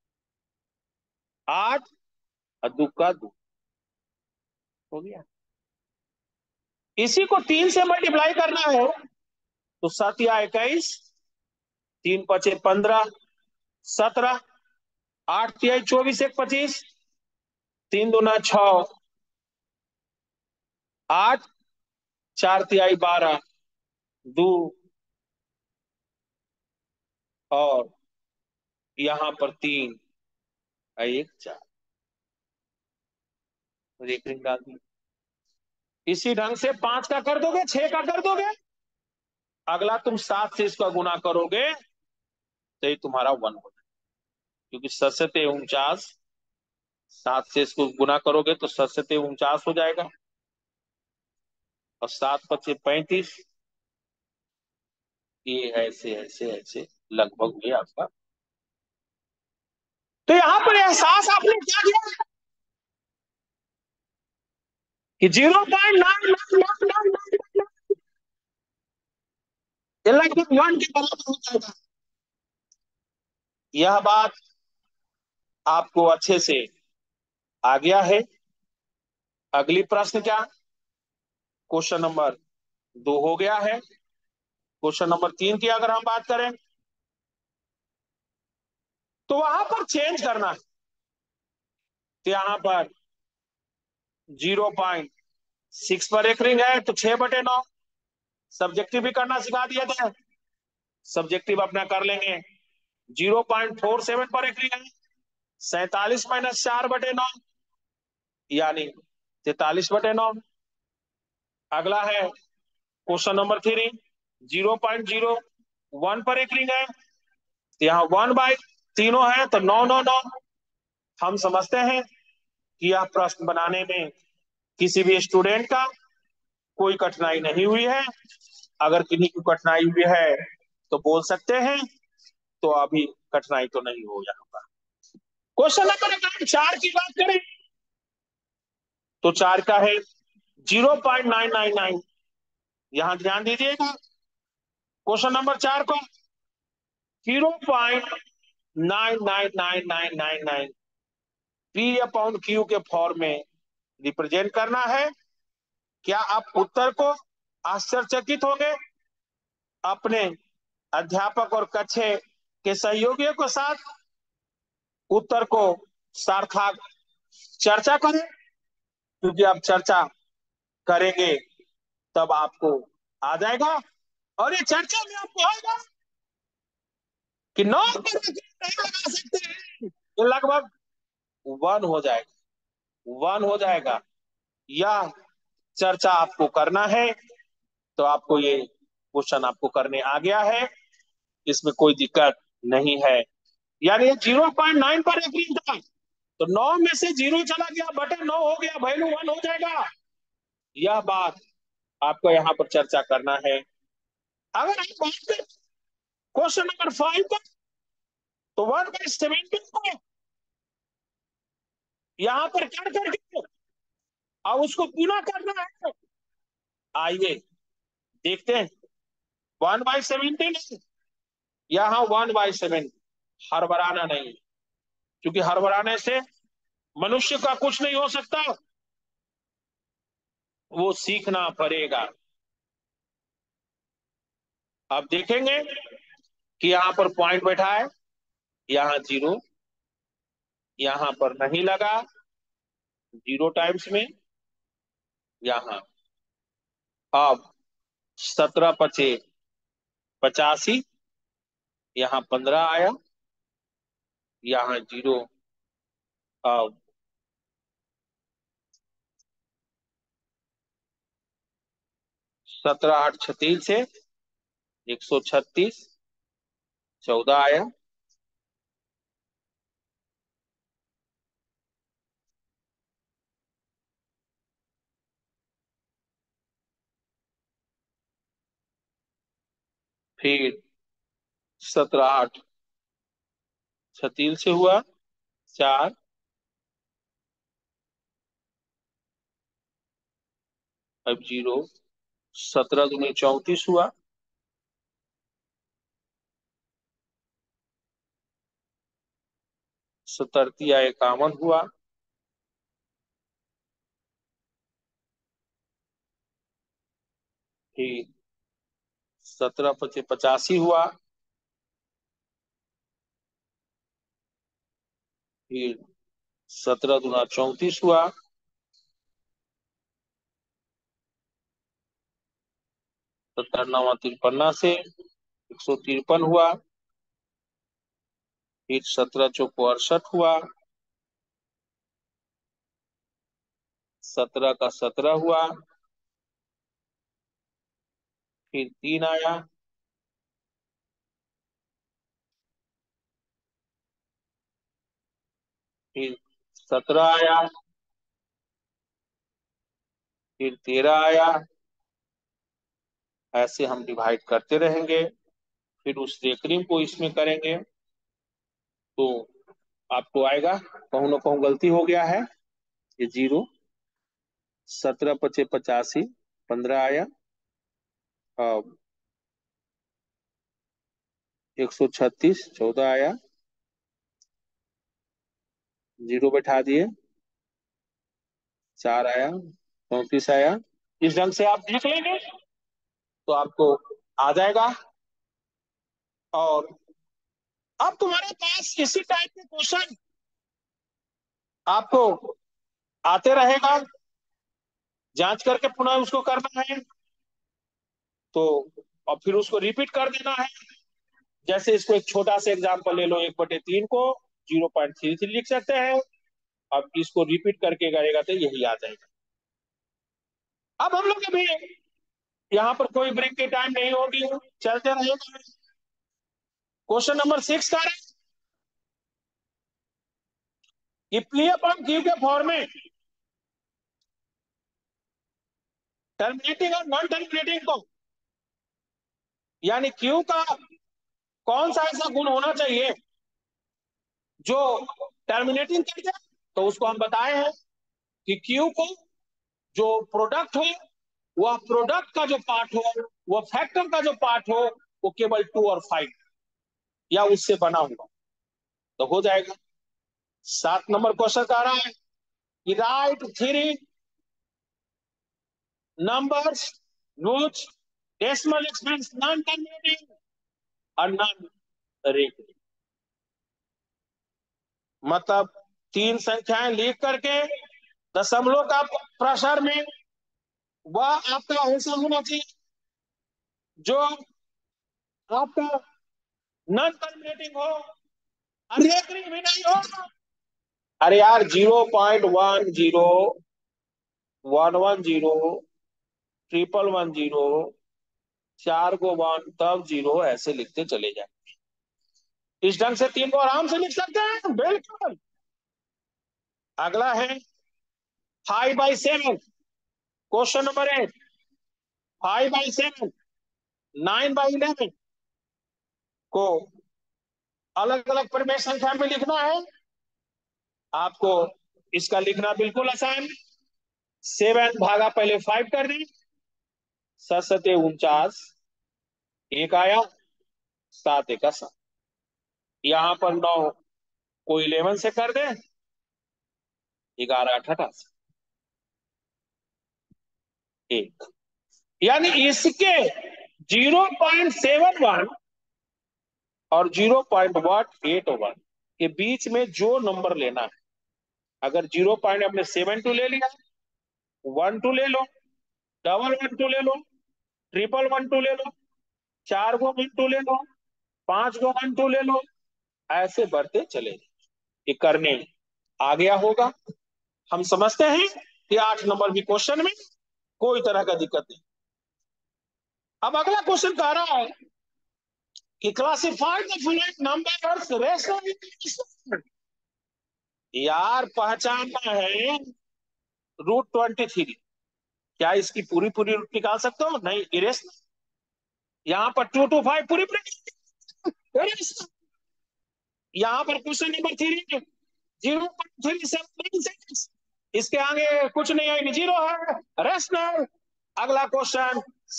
8, और 2 का 2 हो गया। इसी को 3 से मल्टीप्लाई करना है, तो 7×21, 3×5 = 15, 17, 8×3 = 24, 1 25, 3×2 = 6, 8, 4×3 = 12, 2, और यहां पर 3, 1 4, रेखिंग डाल दी। इसी ढंग से 5 का कर दोगे, 6 का कर दोगे, अगला तुम 7 से इसका गुना करोगे, तो ये तुम्हारा 1 हो जाएगा, क्योंकि 7×7 = 49, 7 से इसको गुना करोगे तो 7×7 = 49 हो जाएगा, और 7×5 = 35, ये ऐसे ऐसे ऐसे लगभग ये आपका। तो यहां पर एहसास आपने क्या किया कि 0.9999 लगभग 1 के बराबर हो जाएगा। यह बात आपको अच्छे से आ गया है। अगली प्रश्न क्या, क्वेश्चन नंबर दो हो गया है। क्वेश्चन नंबर 3 की अगर हम बात करें तो वहां पर चेंज करना है। तो यहां पर 0.6 पर एक रिंग है तो 6/9। सब्जेक्टिव भी करना सिखा दिया था। सब्जेक्टिव अपना कर लेंगे। 0.47 पर एक रिंग है, 47 - 4/9 यानी 43/9। अगला है क्वेश्चन नंबर 3। 0.01 पर एक रिंग है, तो यहाँ 1 बाई तीनों है तो 9, 9, 9। हम समझते हैं कि यह प्रश्न बनाने में किसी भी स्टूडेंट का कोई कठिनाई नहीं हुई है। अगर किन्हीं को कठिनाई हुई है तो बोल सकते हैं। तो अभी कठिनाई तो नहीं हो यहाँ पर। क्वेश्चन नंबर अगर हम 4 की बात करें तो 4 का है 0.999। यहां ध्यान दीजिएगा। क्वेश्चन नंबर 4 को 0.99999 P/Q के फॉर्म में रिप्रेजेंट करना है। क्या आप उत्तर को आश्चर्यचकित होंगे अपने अध्यापक और कक्षा के सहयोगियों के साथ उत्तर को सार्थक चर्चा करें, क्योंकि आप चर्चा करेंगे तब आपको आ जाएगा। और ये चर्चा में आपको आएगा कि 9 पर नहीं लगा सकते हैं, ये लगभग 1 हो जाएगा। 1 हो जाएगा। या चर्चा आपको करना है तो आपको ये क्वेश्चन आपको करने आ गया है, इसमें कोई दिक्कत नहीं है। यानी ये 0.9 पर एक था तो 9 में से 0 चला गया, बटे 9 हो गया, वैल्यू 1 हो जाएगा। यह बात आपको यहाँ पर चर्चा करना है। अगर आप बात करें क्वेश्चन नंबर 5 का तो 1/17 को यहाँ पर कर करके अब उसको पूरा करना है। आइए देखते हैं। 1/17 यहाँ 1/7। हड़बड़ाना नहीं, क्योंकि हड़बड़ाने से मनुष्य का कुछ नहीं हो सकता। वो सीखना पड़ेगा। अब देखेंगे कि यहाँ पर पॉइंट बैठा है, यहाँ 0, यहाँ पर नहीं लगा 0 टाइम्स में। यहाँ अब 17×5 = 85, यहाँ 15 आया, यहाँ 0। अब 17×8 = 36 से 136, 14 आया। फिर 17×8 = 36 से हुआ 4। अब 0। 17×2 = 34 हुआ। 17×51 हुआ। फिर 17×85 हुआ। फिर 17×34 हुआ। 17×9 = 53 से 153 हुआ। फिर 17×4 = 68 हुआ। 17 का 17 हुआ। फिर 3 आया। फिर 17 आया। फिर 13 आया। ऐसे हम डिवाइड करते रहेंगे। फिर उस रेकरिंग को इसमें करेंगे तो आपको आएगा। कहूँ ना कहूँ गलती हो गया है। ये 0। 17×5 = 85, 15 आया। अब 136, 14 आया। 0 बैठा दिए, 4 आया, 34 आया। इस ढंग से आप देख लेंगे तो आपको आ जाएगा। और अब तुम्हारे पास इसी टाइप के क्वेश्चन आपको आते रहेगा, जांच करके पुनः उसको करना है। तो और फिर उसको रिपीट कर देना है। जैसे इसको एक छोटा सा एग्जांपल ले लो, 1/3 को 0.33 लिख सकते हैं। अब इसको रिपीट करके करेगा तो यही आ जाएगा। अब हम लोग अभी यहाँ पर कोई ब्रेक की टाइम नहीं होगी, चलते रहेगा। क्वेश्चन नंबर 6 का है कि P अपॉन Q के फॉर्मेट टर्मिनेटिंग और नॉन टर्मिनेटिंग को, यानी Q का कौन सा ऐसा गुण होना चाहिए जो टर्मिनेटिंग कर दे। तो उसको हम बताए हैं कि Q को जो प्रोडक्ट हो, वह प्रोडक्ट का जो पार्ट हो, वह फैक्टर का जो पार्ट हो, वो केवल 2 और 5 या उससे बना हुआ तो हो जाएगा। 7 नंबर क्वेश्चन कह रहा है कि write 3 numbers which decimal expense non-terminating और non-recurring। मतलब 3 संख्याएं लिख करके दशमलव का प्रसार में वह आपका ऐसा होना चाहिए जो आपका नॉन टर्मिनेटिंग हो और रेकरिंग भी नहीं हो। अरे यार 0.10 110 111 4 को 1 तब 0 ऐसे लिखते चले जाए। इस ढंग से 3 को आराम से लिख सकते हैं, बिल्कुल। अगला है 5/7, क्वेश्चन नंबर 8। 5/7 9/11 को अलग अलग परिमेय संख्या में लिखना है। आपको इसका लिखना बिल्कुल आसान। 7 भागा पहले 5 कर दी, 7×7 = 49, एक आया, 7×1 = 7। यहां पर 9 को 11 से कर दे, 11×8 = 88, एक। यानी इसके 0.71 और 0.81 के बीच में जो नंबर लेना है, अगर 0.72 ले लिया, 12 ले लो, 11 ले लो, 11 ले लो, 4 को 12 ले लो, 5 को 12 ले लो, ऐसे बढ़ते चले। ये करने आ गया होगा। हम समझते हैं कि 8 नंबर भी क्वेश्चन में कोई तरह का दिक्कत नहीं। अब अगला क्वेश्चन कह रहा है कि classified the following numbers rationally. यार पहचानना है √23। क्या इसकी पूरी पूरी रूट निकाल सकते हो? नहीं, इरेस। यहाँ पर 225 पूरी पूरी इरेस। यहाँ पर क्वेश्चन नंबर 3 0.3796, इसके आगे कुछ नहीं है, जीरो है, रेशनल। अगला क्वेश्चन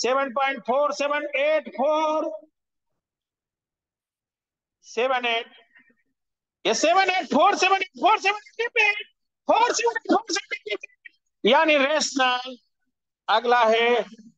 7.478478, ये 78478478478 यानी रेशनल। अगला है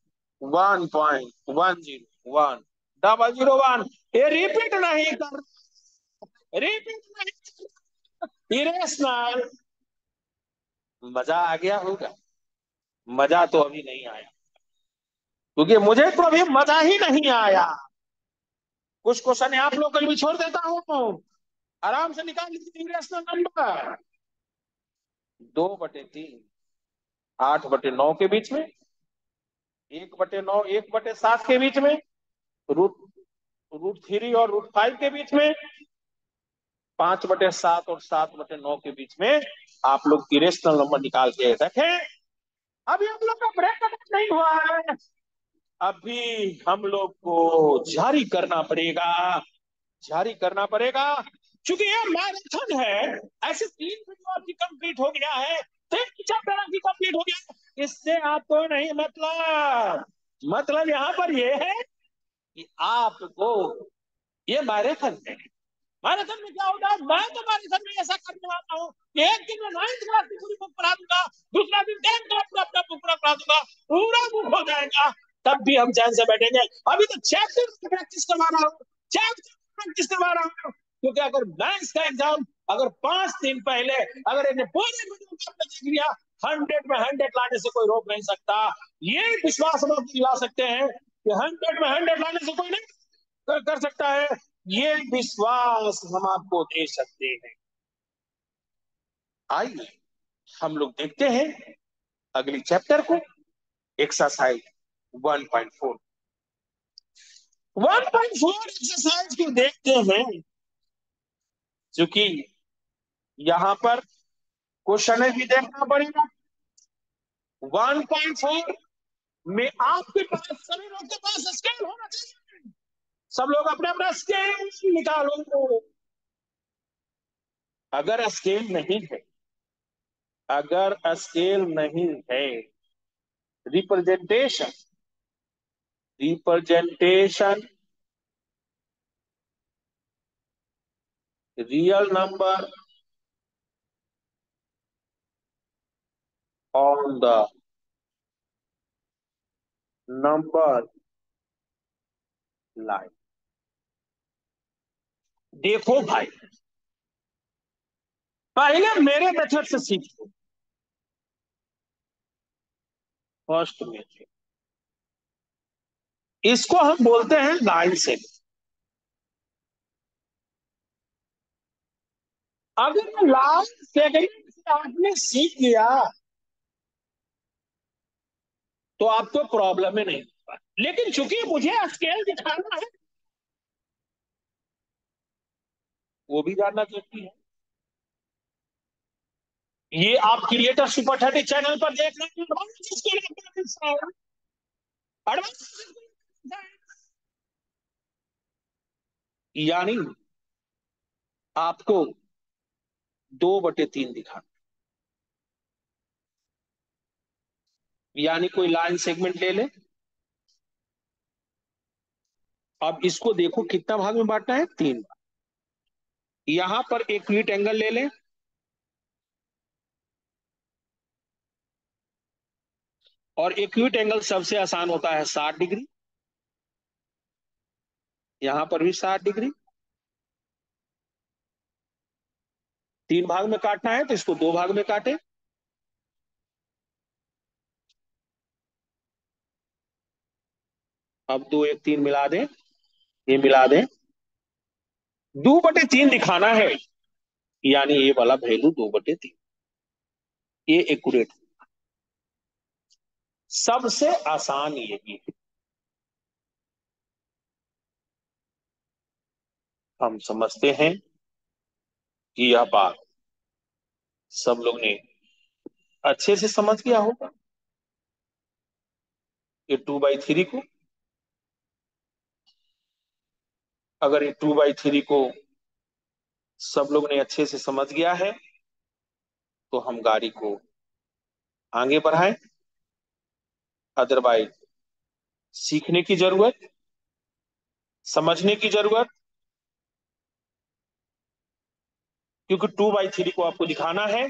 1.101 001, ये रिपीट नहीं कर, रिपीट नहीं, इरेशनल। मजा आ गया होगा। मजा तो अभी नहीं आया, क्योंकि मुझे तो अभी मजा ही नहीं आया। कुछ क्वेश्चन आप लोग को भी छोड़ देता हूँ, आराम से निकाल लीजिए इरेशनल नंबर। 2/3 8/9 के बीच में, 1/9 1/7 के बीच में, रूट √3 और √5 के बीच में, 5/7 और 7/9 के बीच में आप लोग इरेशनल नंबर निकाल के रखें। अभी हम लोग का ब्रेक नहीं हुआ है, अभी हम लोग को जारी करना पड़ेगा, जारी करना पड़ेगा। क्योंकि ये मैराथन है। ऐसे 3 वीडियो आपकी कंप्लीट हो गया है, 3 चैप्टर आपकी कंप्लीट हो गया। इससे आपको नहीं मतलब यहाँ पर ये है कि आपको, ये मैराथन है। मैराथन में क्या होता है, मैं तो मैराथन में ऐसा करने वाला हूँ कि एक दिन में 9th क्लास की पूरी बुक पढ़ा दूंगा, दूसरा दिन 10th क्लास का अपना बुक पढ़ा दूंगा, पूरा बुक हो जाएगा। तब भी हम चैन से बैठेंगे। अभी तो चैप्टर प्रैक्टिस करवा रहा हूँ, चैप्टर प्रैक्टिस करवा रहा हूँ, क्योंकि अगर मैथ्स का एग्जाम अगर 5 दिन पहले अगर इन्हें पूरे वीडियो को आपने देख लिया, 100 में 100 लाने से कोई रोक नहीं सकता। ये विश्वास हम आपको दिला सकते हैं कि 100 में 100 लाने से कोई नहीं कर सकता है। ये विश्वास हम आपको दे सकते हैं। आइए हम लोग देखते हैं अगली चैप्टर को, एक्सरसाइज 1.4। 1.4 एक्सरसाइज को देखते हैं, क्योंकि यहां पर क्वेश्चन भी देखना पड़ेगा। 1.4 में आपके पास सभी लोग के पास स्केल होना चाहिए। सब लोग अपने अपना स्केल निकालो। अगर स्केल नहीं है, अगर स्केल नहीं है, representation, representation real number on the number line. देखो भाई, पहले मेरे मेथड से सीखो। फर्स्ट मेथड, इसको हम बोलते हैं लाइन से। अगर लास्ट सेगमेंट से आपने सीख लिया तो आपको प्रॉब्लम ही नहीं होगा। लेकिन चूंकि मुझे स्केल दिखाना है, वो भी जानना जरूरी है। ये आप क्रिएटर सुपर 30 चैनल पर देख रहे हैं। यानी आपको 2/3 दिखाना, यानी कोई लाइन सेगमेंट ले ले। अब इसको देखो कितना भाग में बांटना है, 3 भाग। यहां पर एक्यूट एंगल ले ले, और एक्यूट एंगल सबसे आसान होता है 60 डिग्री। यहां पर भी 60 डिग्री। 3 भाग में काटना है तो इसको 2 भाग में काटे। अब 2 1 3 मिला दे, ये मिला दे। 2/3 दिखाना है, यानी ये वाला वैल्यू 2/3, ये एक्यूरेट। सबसे आसान यही है। हम समझते हैं कि यह बात सब लोग ने अच्छे से समझ गया होगा। ये 2/3 को, अगर ये 2/3 को सब लोग ने अच्छे से समझ गया है, तो हम गाड़ी को आगे बढ़ाएं। अदरवाइज सीखने की जरूरत, समझने की जरूरत, क्योंकि 2/3 को आपको दिखाना है।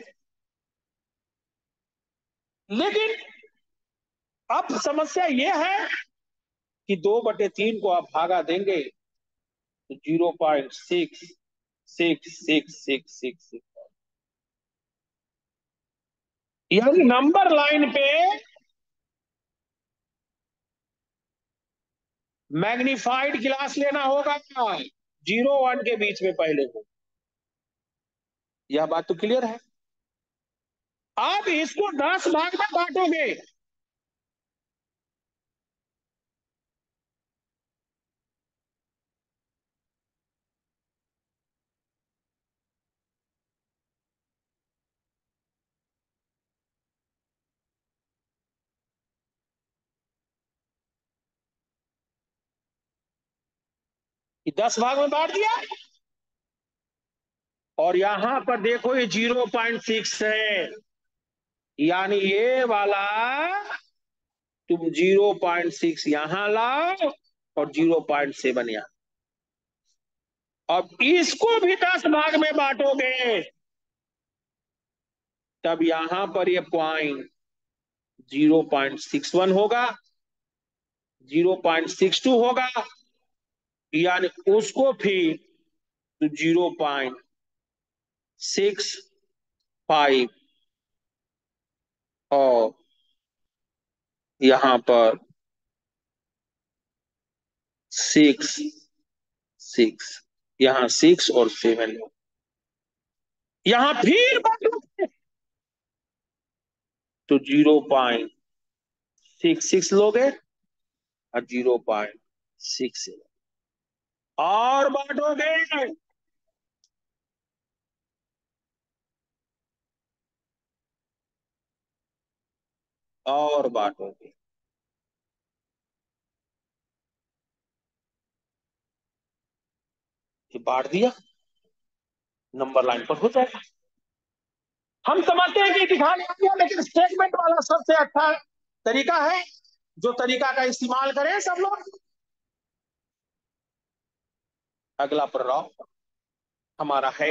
लेकिन अब समस्या यह है कि 2/3 को आप भागा देंगे तो 0.666666, यानी नंबर लाइन पे मैग्नीफाइड ग्लास लेना होगा 0 1 के बीच में पहले को। यह बात तो क्लियर है। आप इसको 10 भाग में बांटोगे, 10 भाग में बांट दिया, और यहां पर देखो ये 0.6 है, यानी ये वाला तुम 0.6 यहां लाओ और 0.7 यहां। अब इसको भी 10 भाग में बांटोगे, तब यहां पर ये पॉइंट 0.61 होगा, 0.62 होगा, यानी उसको फिर तो 0.65 और यहां पर 6 6, यहाँ 6 और 7 यहाँ फिर बांटोगे तो 0.66 लोगे और 0.6 और बांटोगे और बांटोगे, ये बांट दिया, नंबर लाइन पर हो जाएगा। हम समझते हैं कि दिखाने आ गया, लेकिन स्टेटमेंट वाला सबसे अच्छा तरीका है, जो तरीका का इस्तेमाल करें सब लोग। अगला प्रश्न हमारा है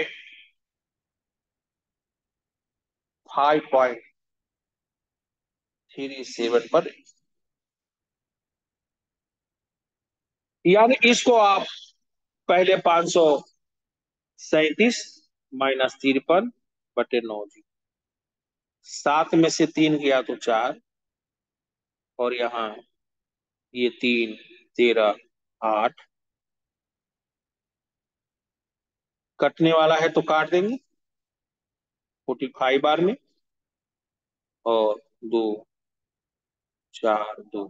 5.37 पर, यानी इसको आप पहले 537 -53/9 जी, 7 में से 3 गया तो 4, और यहाँ ये 3 13 8, कटने वाला है तो काट देंगे 45 बार में, और 2 4 2,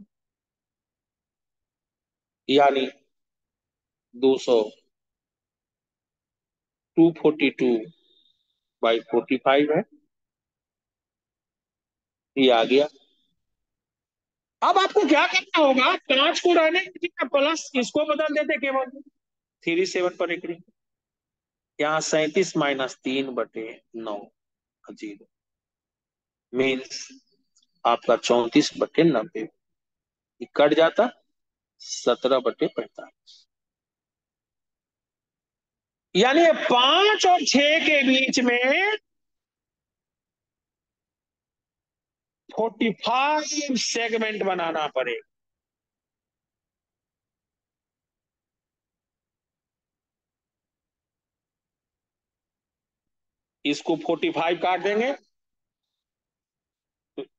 यानी 200 242/45 है, ये आ गया। अब आपको क्या करना होगा, 5 को रहने दीजिए, प्लस इसको बदल देते केवल 37/1, यहाँ 37 -3/9 0, मीन्स आपका 34/90, कट जाता 17/45, यानी 5 और 6 के बीच में 45 सेगमेंट बनाना पड़ेगा। इसको 45 काट देंगे तो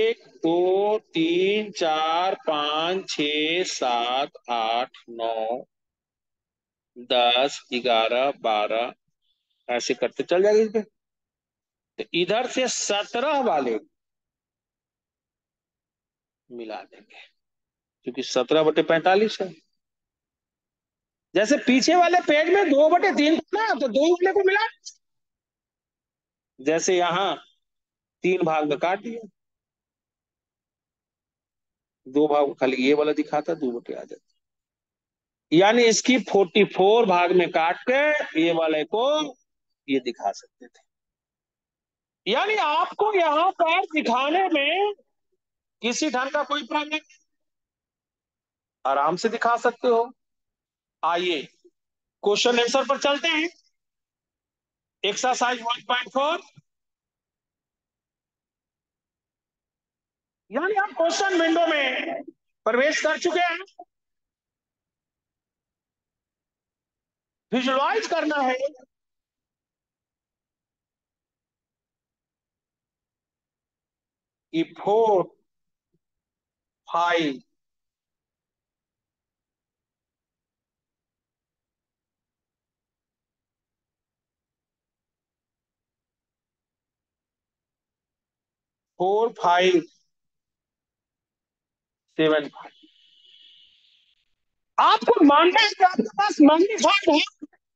1 2 3 4 5 6 7 8 9 10 11 12 ऐसे करते चल जाएगा इसके, तो इधर से 17 वाले मिला देंगे, क्योंकि 17/45 है। जैसे पीछे वाले पेज में 2/3 ना, तो 2 वाले को मिला, जैसे यहाँ 3 भाग में काट दिया, 2 भाग खाली ये वाला दिखाता, 2 आ जाता, यानी इसकी 44 भाग में काट के ये वाले को ये दिखा सकते थे। यानी आपको यहाँ पर दिखाने में किसी ढंग का कोई प्रॉब्लम, आराम से दिखा सकते हो। आइए क्वेश्चन आंसर पर चलते हैं। एक्सरसाइज 1.4, यानी आप क्वेश्चन विंडो में प्रवेश कर चुके हैं। विजुअलाइज करना है कि 4 5 4 5 7 5, आपको मानना है कि आपके पास मैग्नीफाइड है,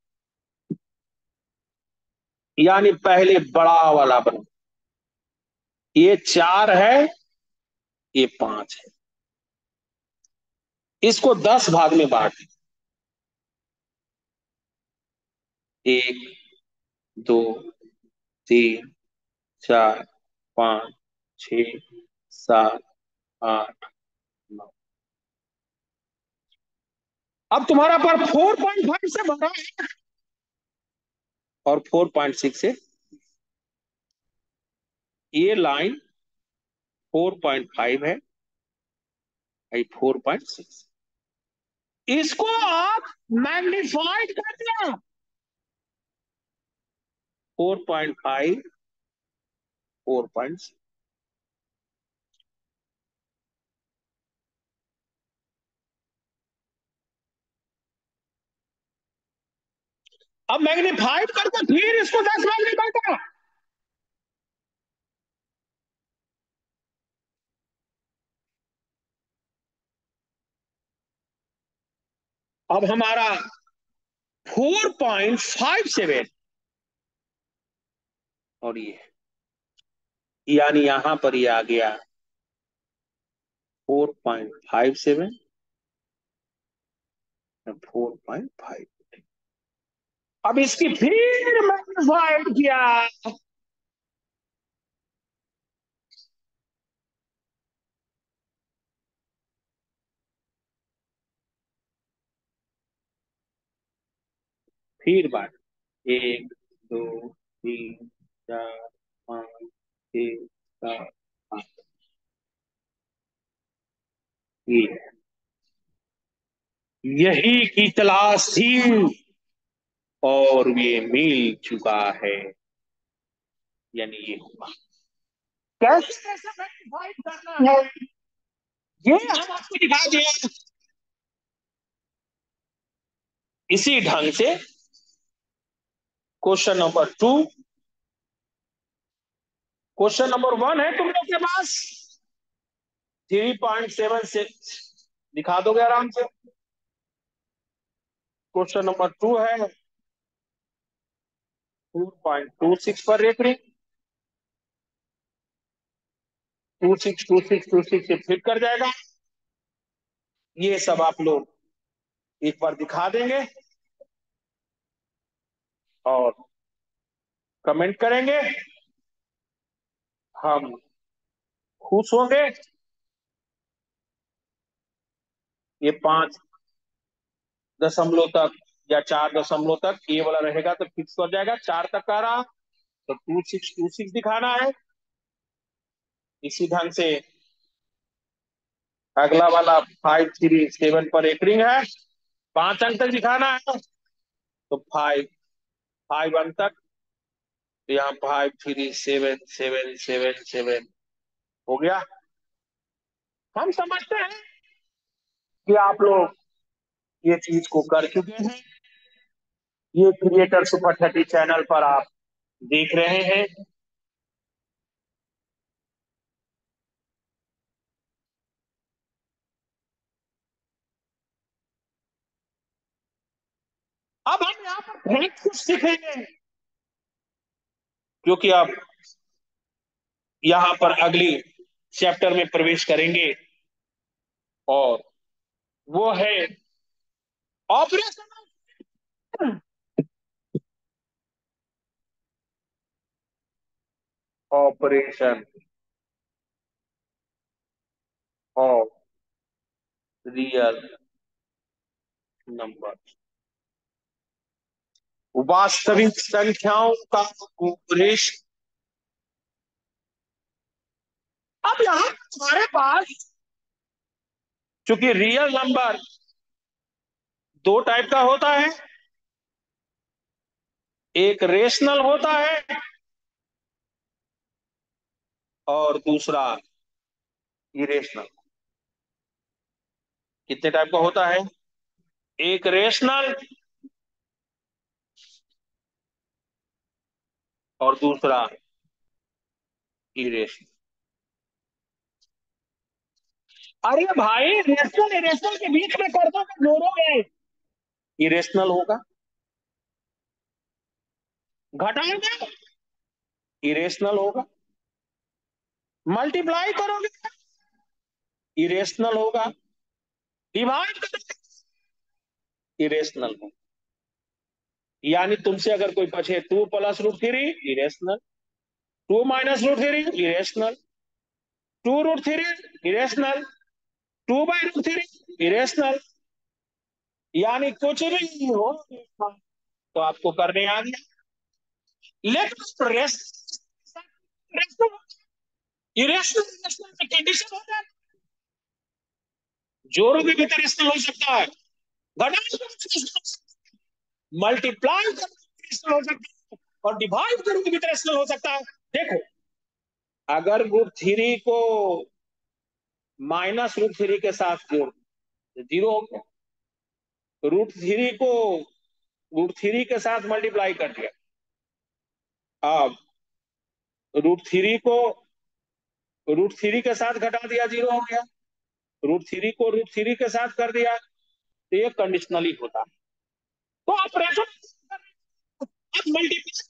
यानी पहले बड़ा वाला बना, ये 4 है, ये 5 है, इसको 10 भाग में बांट दें, 1 2 3 4 5 6 7 8 9। अब तुम्हारा पर 4.5 से भरा है और 4.6 से, ये लाइन 4.5 है, भाई 4.6, इसको आप मैग्नीफाइड कर दिया 4.5, 4.6। अब मैग्नीफाइड करके फिर इसको 10 मैग्नीफाइड करा। अब हमारा 4.57, और ये यानी यहां पर ये आ गया 4.57 और 4.5। अब इसकी फिर मैग्नीफाइड किया, फिर बार 1 2 3 4 5 6 7 8, ये यही की तलाश थी और ये मिल चुका है, यानी ये हुआ। कैसे कैसे मैग्नीफाइड करना है ये हम आपको दिखा दिया। इसी ढंग से क्वेश्चन नंबर 2, क्वेश्चन नंबर 1 है तुम लोग के पास 3.76, दिखा दोगे आराम से। क्वेश्चन नंबर 2 है 4.26 पर रेफरिंग, 26 से फ्लिप कर जाएगा। ये सब आप लोग एक बार दिखा देंगे और कमेंट करेंगे, हम खुश होंगे। ये 5 दशमलव तक या 4 दशमलव तक ये वाला रहेगा तो फिक्स कर जाएगा। 4 तक का रहा तो 2626 दिखाना है। इसी ढंग से अगला वाला 537 पर एक रिंग है, 5 अंक तक दिखाना है तो 5 5 अंक तक, तो यहाँ 5377777 हो गया। हम समझते हैं कि आप लोग ये चीज को कर चुके हैं। ये क्रिएटर सुपर 30 चैनल पर आप देख रहे हैं। अब हम यहाँ पर बहुत कुछ सीखेंगे, क्योंकि अब यहाँ पर अगली चैप्टर में प्रवेश करेंगे और वो है operation operation of real number, वास्तविक संख्याओं का ऑपरेशन। अब यहाँ हमारे पास चूंकि रियल नंबर 2 टाइप का होता है, एक रेशनल होता है और दूसरा इरेशनल। कितने टाइप का होता है? एक रेशनल और दूसरा इरेशनल। अरे भाई रेशनल इरेशनल के बीच में कर दो तो जोड़ोगे, इरेशनल होगा। घटाओगे, इरेशनल होगा। मल्टीप्लाई करोगे, इरेशनल होगा। डिवाइड करोगे, इरेशनल होगा। यानी तुमसे अगर कोई पूछे 2 + √3 इरेशनल, 2 - √3 इरेशनल, 2 √3 इरेशनल, 2/√3 इरेशनल, यानी कुछ भी हो तो आपको करने आ गया। लेकिन रेशनल इरेशनल में कंडीशन हो जाए, जोड़ों में भी तरह इस्तेमाल हो सकता है, घटाने में भी तरह इस्तेमाल हो सकता है, मल्टीप्लाई करने में भी इस्तेमाल हो सकता है, और डिवाइड करने में भी तरह इस्तेमाल हो सकता है। देखो, अगर √3 को -√3 के साथ जोड़ तो 0 हो गया। √3 को √3 के साथ मल्टीप्लाई कर दिया, अब √3 के साथ घटा दिया, 0 हो गया। √3 को √3 के साथ कर दिया, तो ये कंडीशनली होता है। तो आप रेशो मल्टीप्लाई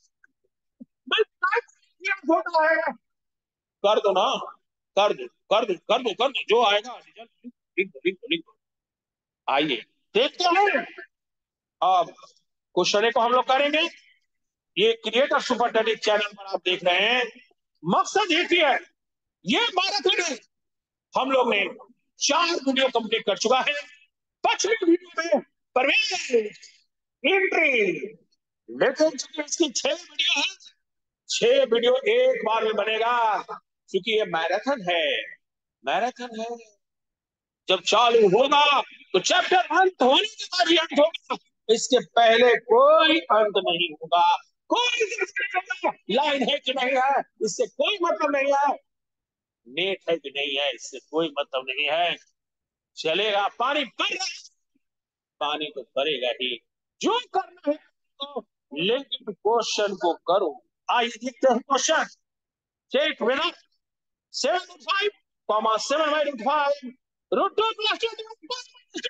होता है, कर दो ना, कर दो जो आएगा रिजल्ट लिख दो, लिख दो, लिख दो। आइए देखते हैं। अब क्वेश्चन को हम लोग करेंगे। ये क्रिएटर सुपर डेटिक चैनल पर आप देख रहे हैं। मकसद एक ही है, ये मैराथन है। हम लोग ने 4 वीडियो कंप्लीट कर चुका है। 5वीं वीडियो में प्रवेश, एंट्री, लेकिन इसकी 6 वीडियो है। 6 वीडियो एक बार में बनेगा, क्योंकि ये मैराथन है। मैराथन है, जब चालू होगा तो चैप्टर अंत होने के बाद ही अंत होगा, इसके पहले कोई अंत नहीं होगा। कोई नहीं होगा, लाइन है कि नहीं है इससे कोई मतलब नहीं है, नेट है कि नहीं है इससे कोई मतलब नहीं है। चलेगा, पानी भर रहा है, पानी तो भरेगा ही, जो करना है तो, लेकिन क्वेश्चन को करो। आइए देखते हैं क्वेश्चन। चेक विनर 7 √5, 7/5 √2 +2,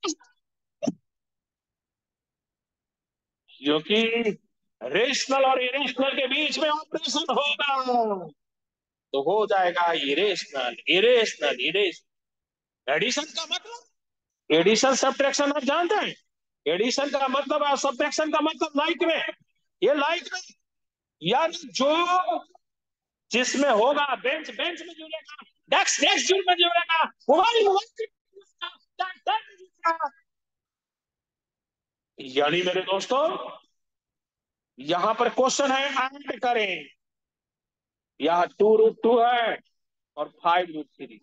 क्योंकि रेशनल और इरेशनल के बीच में ऑपरेशन होगा, तो हो जाएगा इरेशनल, इरेशनल, इरेशनल। एडिशन का मतलब, एडिशन सब्ट्रैक्शन आप जानते हैं। एडिशन का मतलब और सब्ट्रैक्शन का मतलब लाइक में, ये लाइक में, यानी जो जिसमें होगा बेंच बेंच में जुड़ेगा, डेस्क डेस्क में जुड़ेगा, मोबाइल मोबाइल में जुड़ेगा। यानी मेरे दोस्तों, यहां पर क्वेश्चन है ऐड करें। यहाँ 2√2 है और 5√3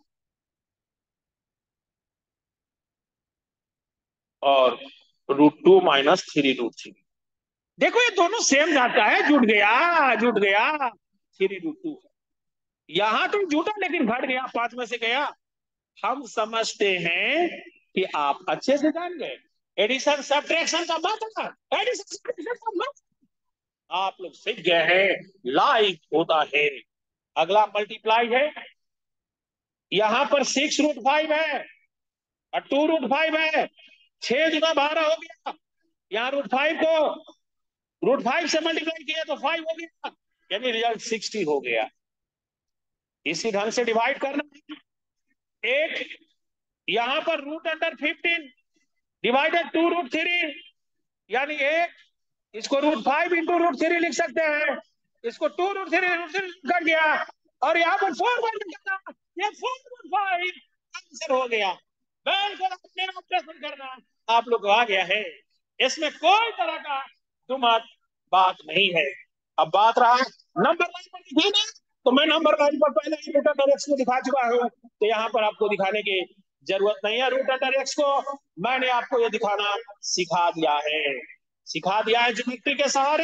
और √2 -3√3। देखो ये दोनों सेम जाता है, जुट गया, जुट गया, 3√2। यहां तो जुटा लेकिन घट गया, 5 में से गया। हम समझते हैं कि आप अच्छे से जान गए एडिशन सब्ट्रैक्शन का मतलब, एडिशन सब्ट्रैक्शन का मतलब आप लोग सीख गए हैं, लाइक होता है। अगला मल्टीप्लाई है, यहां पर 6√5 है और 2√5 है, 6×12 हो गया। यहाँ √5 को √5 से मल्टीप्लाई किया तो 5 हो गया, यानी रिजल्ट 60 हो गया। इसी ढंग से डिवाइड करना। 8, यहां पर √15 डिवाइडेड 2√3, यानी 8, इसको √5 इंटू √3 लिख सकते हैं, इसको 2√3 कर दिया, और यहाँ पर 4 करना, ये 4/5 आंसर हो गया। बिल्कुल अपने ऑपरेशन करना आप लोग को आ गया है, इसमें कोई तरह का दुमत बात नहीं है। अब बात रहा नंबर लाइन पर दिखाना, तो मैं नंबर लाइन पर पहले ही रूट अंडर एक्स को दिखा चुका हूं, तो यहाँ पर आपको दिखाने की जरूरत नहीं है। रूट अंडर एक्स को मैंने आपको ये दिखाना सिखा दिया है, सिखा दिया है ज्योमेट्री के सहारे।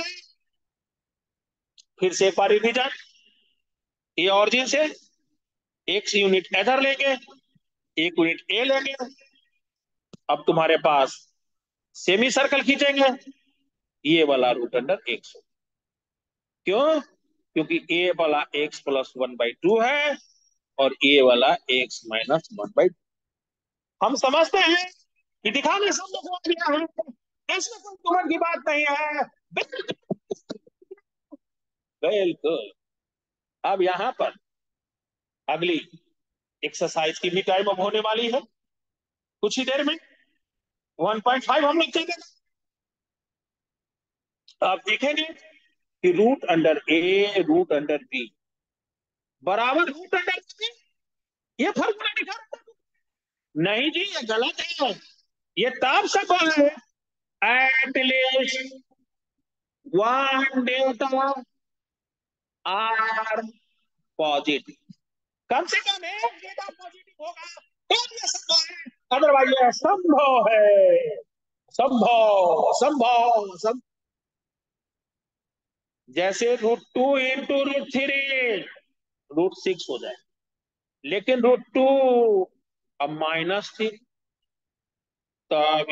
फिर से एक बार रिवीजन, ये ऑरिजिन से एक यूनिट इधर लेंगे, एक यूनिट ए लेंगे। अब तुम्हारे पास सेमी सर्कल खींचेंगे, ये वाला √x। क्यों? क्योंकि ए वाला x +1/2 है और ए वाला x -1/2। हम समझते हैं कि दिखाने सब लोग आ गया है, इसमें कोई तुमन की बात नहीं है। बिल्कुल। अब यहां पर अगली एक्सरसाइज की भी टाइम अब होने वाली है कुछ ही देर में। 1.5 हम लोग चलेंगे। आप देखेंगे कि √a√b बराबर √b, ये फॉर्मूला दिखा रहा था। नहीं जी, ये गलत है। ये तब सफल है at least one delta are positive, कम से कम एक डेटा पॉजिटिव होगा तो ये सफल है। अदरवाइज यह असंभव है। संभव संभव सम जैसे √2 × √3 √6 हो जाए, लेकिन √2 अब माइनस थी, तब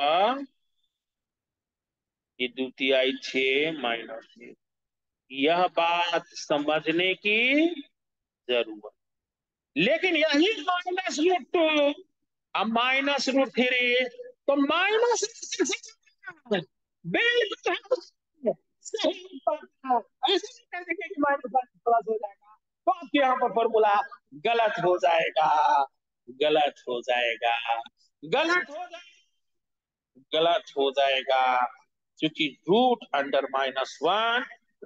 ये द्वितीय 6 - 6, यह बात समझने की जरूरत। लेकिन यही -√2 अब -√3, तो माइनस बिल्कुल सही बात है। ऐसे नहीं कर देंगे कि माइनस प्लस हो जाएगा, तो आपके यहाँ पर फॉर्मूला गलत हो जाएगा, गलत हो जाएगा, गलत हो जाएगा, गलत हो जाएगा। क्योंकि √√-1,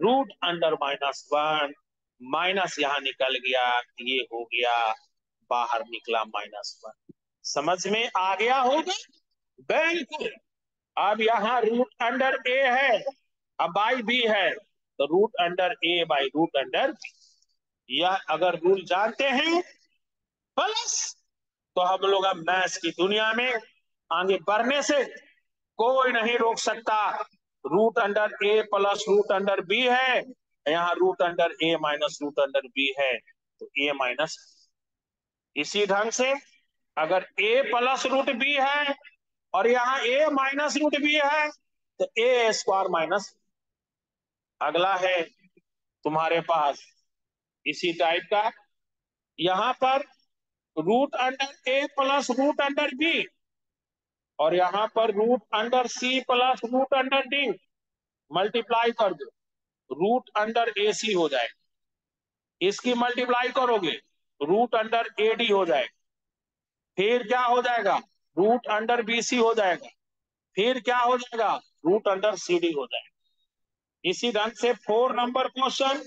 √√-1 माइनस यहां निकल गया, ये हो गया, बाहर निकला -1। समझ में आ गया होगा? बिल्कुल। अब यहाँ √A है, अब बाई बी है, तो √A/√B। यह अगर रूल जानते हैं प्लस, तो हम लोग अब मैथ्स की दुनिया में आगे बढ़ने से कोई नहीं रोक सकता। √A प्लस √B है, यहाँ √A - √B है, तो A माइनस। इसी ढंग से अगर A प्लस √B है और यहाँ A माइनस √B है, तो A² माइनस। अगला है तुम्हारे पास इसी टाइप का, यहाँ पर √A प्लस √B और यहाँ पर √C प्लस √D मल्टीप्लाई कर दो, √AC हो जाएगा। इसकी मल्टीप्लाई करोगे √AD हो जाएगा। फिर क्या हो जाएगा? √BC हो जाएगा। फिर क्या हो जाएगा? √CD हो जाएगा। इसी ढंग से 4 नंबर क्वेश्चन,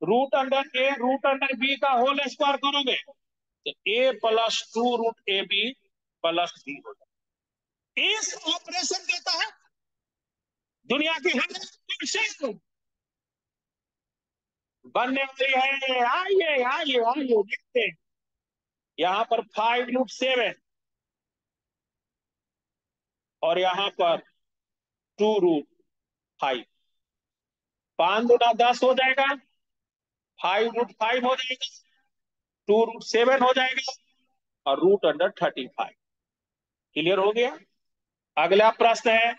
√A√B का होल स्क्वायर करोगे तो A+2 √AB प्लस B हो जाएगा। इस ऑपरेशन के तहत दुनिया की हर क्वेश्चन बनने वाली है। आइए आइए आइए देखते हैं। यहाँ पर 5√7 और यहाँ पर 2√5, 5×10 हो जाएगा, 5√5 हो जाएगा, 2√7 हो जाएगा और √35। क्लियर हो गया? अगला प्रश्न है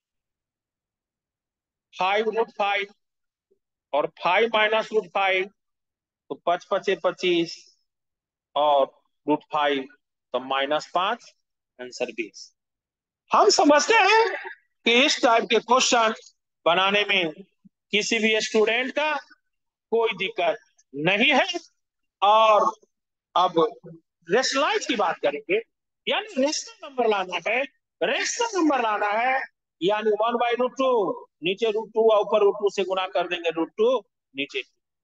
5√5 और 5 - √5, तो 5×5 = 25 और √5 तो -5, आंसर 20। हम समझते हैं कि इस टाइप के क्वेश्चन बनाने में किसी भी स्टूडेंट का कोई दिक्कत नहीं है। और अब रेशनलाइज की बात करेंगे, यानी रेशनल नंबर लाना है। रेशनल नंबर लाना है यानी 1/√2, नीचे √2 और ऊपर √2 से गुना कर देंगे, √2 नीचे।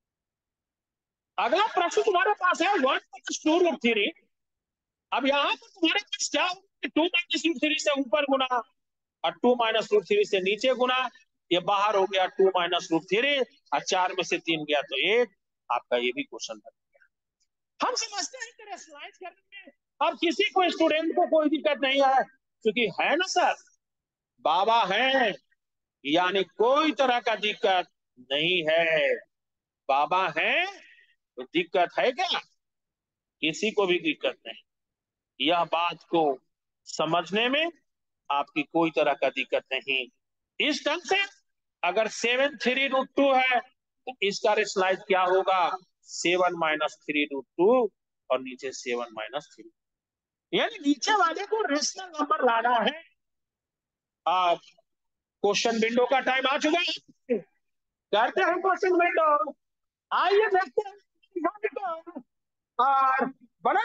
अगला प्रश्न तुम्हारे पास है 1+2√3। अब यहाँ पर तुम्हारे पास क्या होगा? 2 - √3 से ऊपर गुना और 2 - √3 से नीचे गुना। ये बाहर हो गया 2 - √3 और 4 में से 3 गया तो 1। आपका ये भी क्वेश्चन बन गया। हम समझते हैं कि रेशनलाइज करने में अब किसी को स्टूडेंट को कोई दिक्कत नहीं है, क्योंकि है ना सर, बाबा है, यानी कोई तरह का दिक्कत नहीं है। बाबा है तो दिक्कत है क्या? किसी को भी दिक्कत नहीं। यह बात को समझने में आपकी कोई तरह का दिक्कत नहीं। इस ढंग से अगर 7 3√2 है तो इसका रेशनलाइज क्या होगा? 7 - 3√2 और नीचे 7 - 3। यानी नीचे वाले को रेशनल नंबर लाना है। आप क्वेश्चन विंडो का टाइम आ चुका है, करते हैं क्वेश्चन विंडो। आइए देखते हैं और बड़ा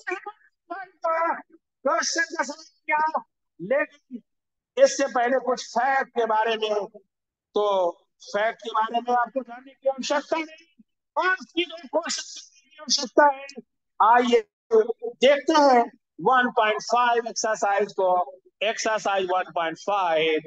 क्वेश्चन का समझ क्या। लेकिन इससे पहले कुछ फैक्ट के बारे में, तो फैक्ट के बारे में आपको जानने की आवश्यकता नहीं और सीधे क्वेश्चन करने की आवश्यकता है। आइए देखते हैं 1.5 एक्सरसाइज को। Exercise 1.5,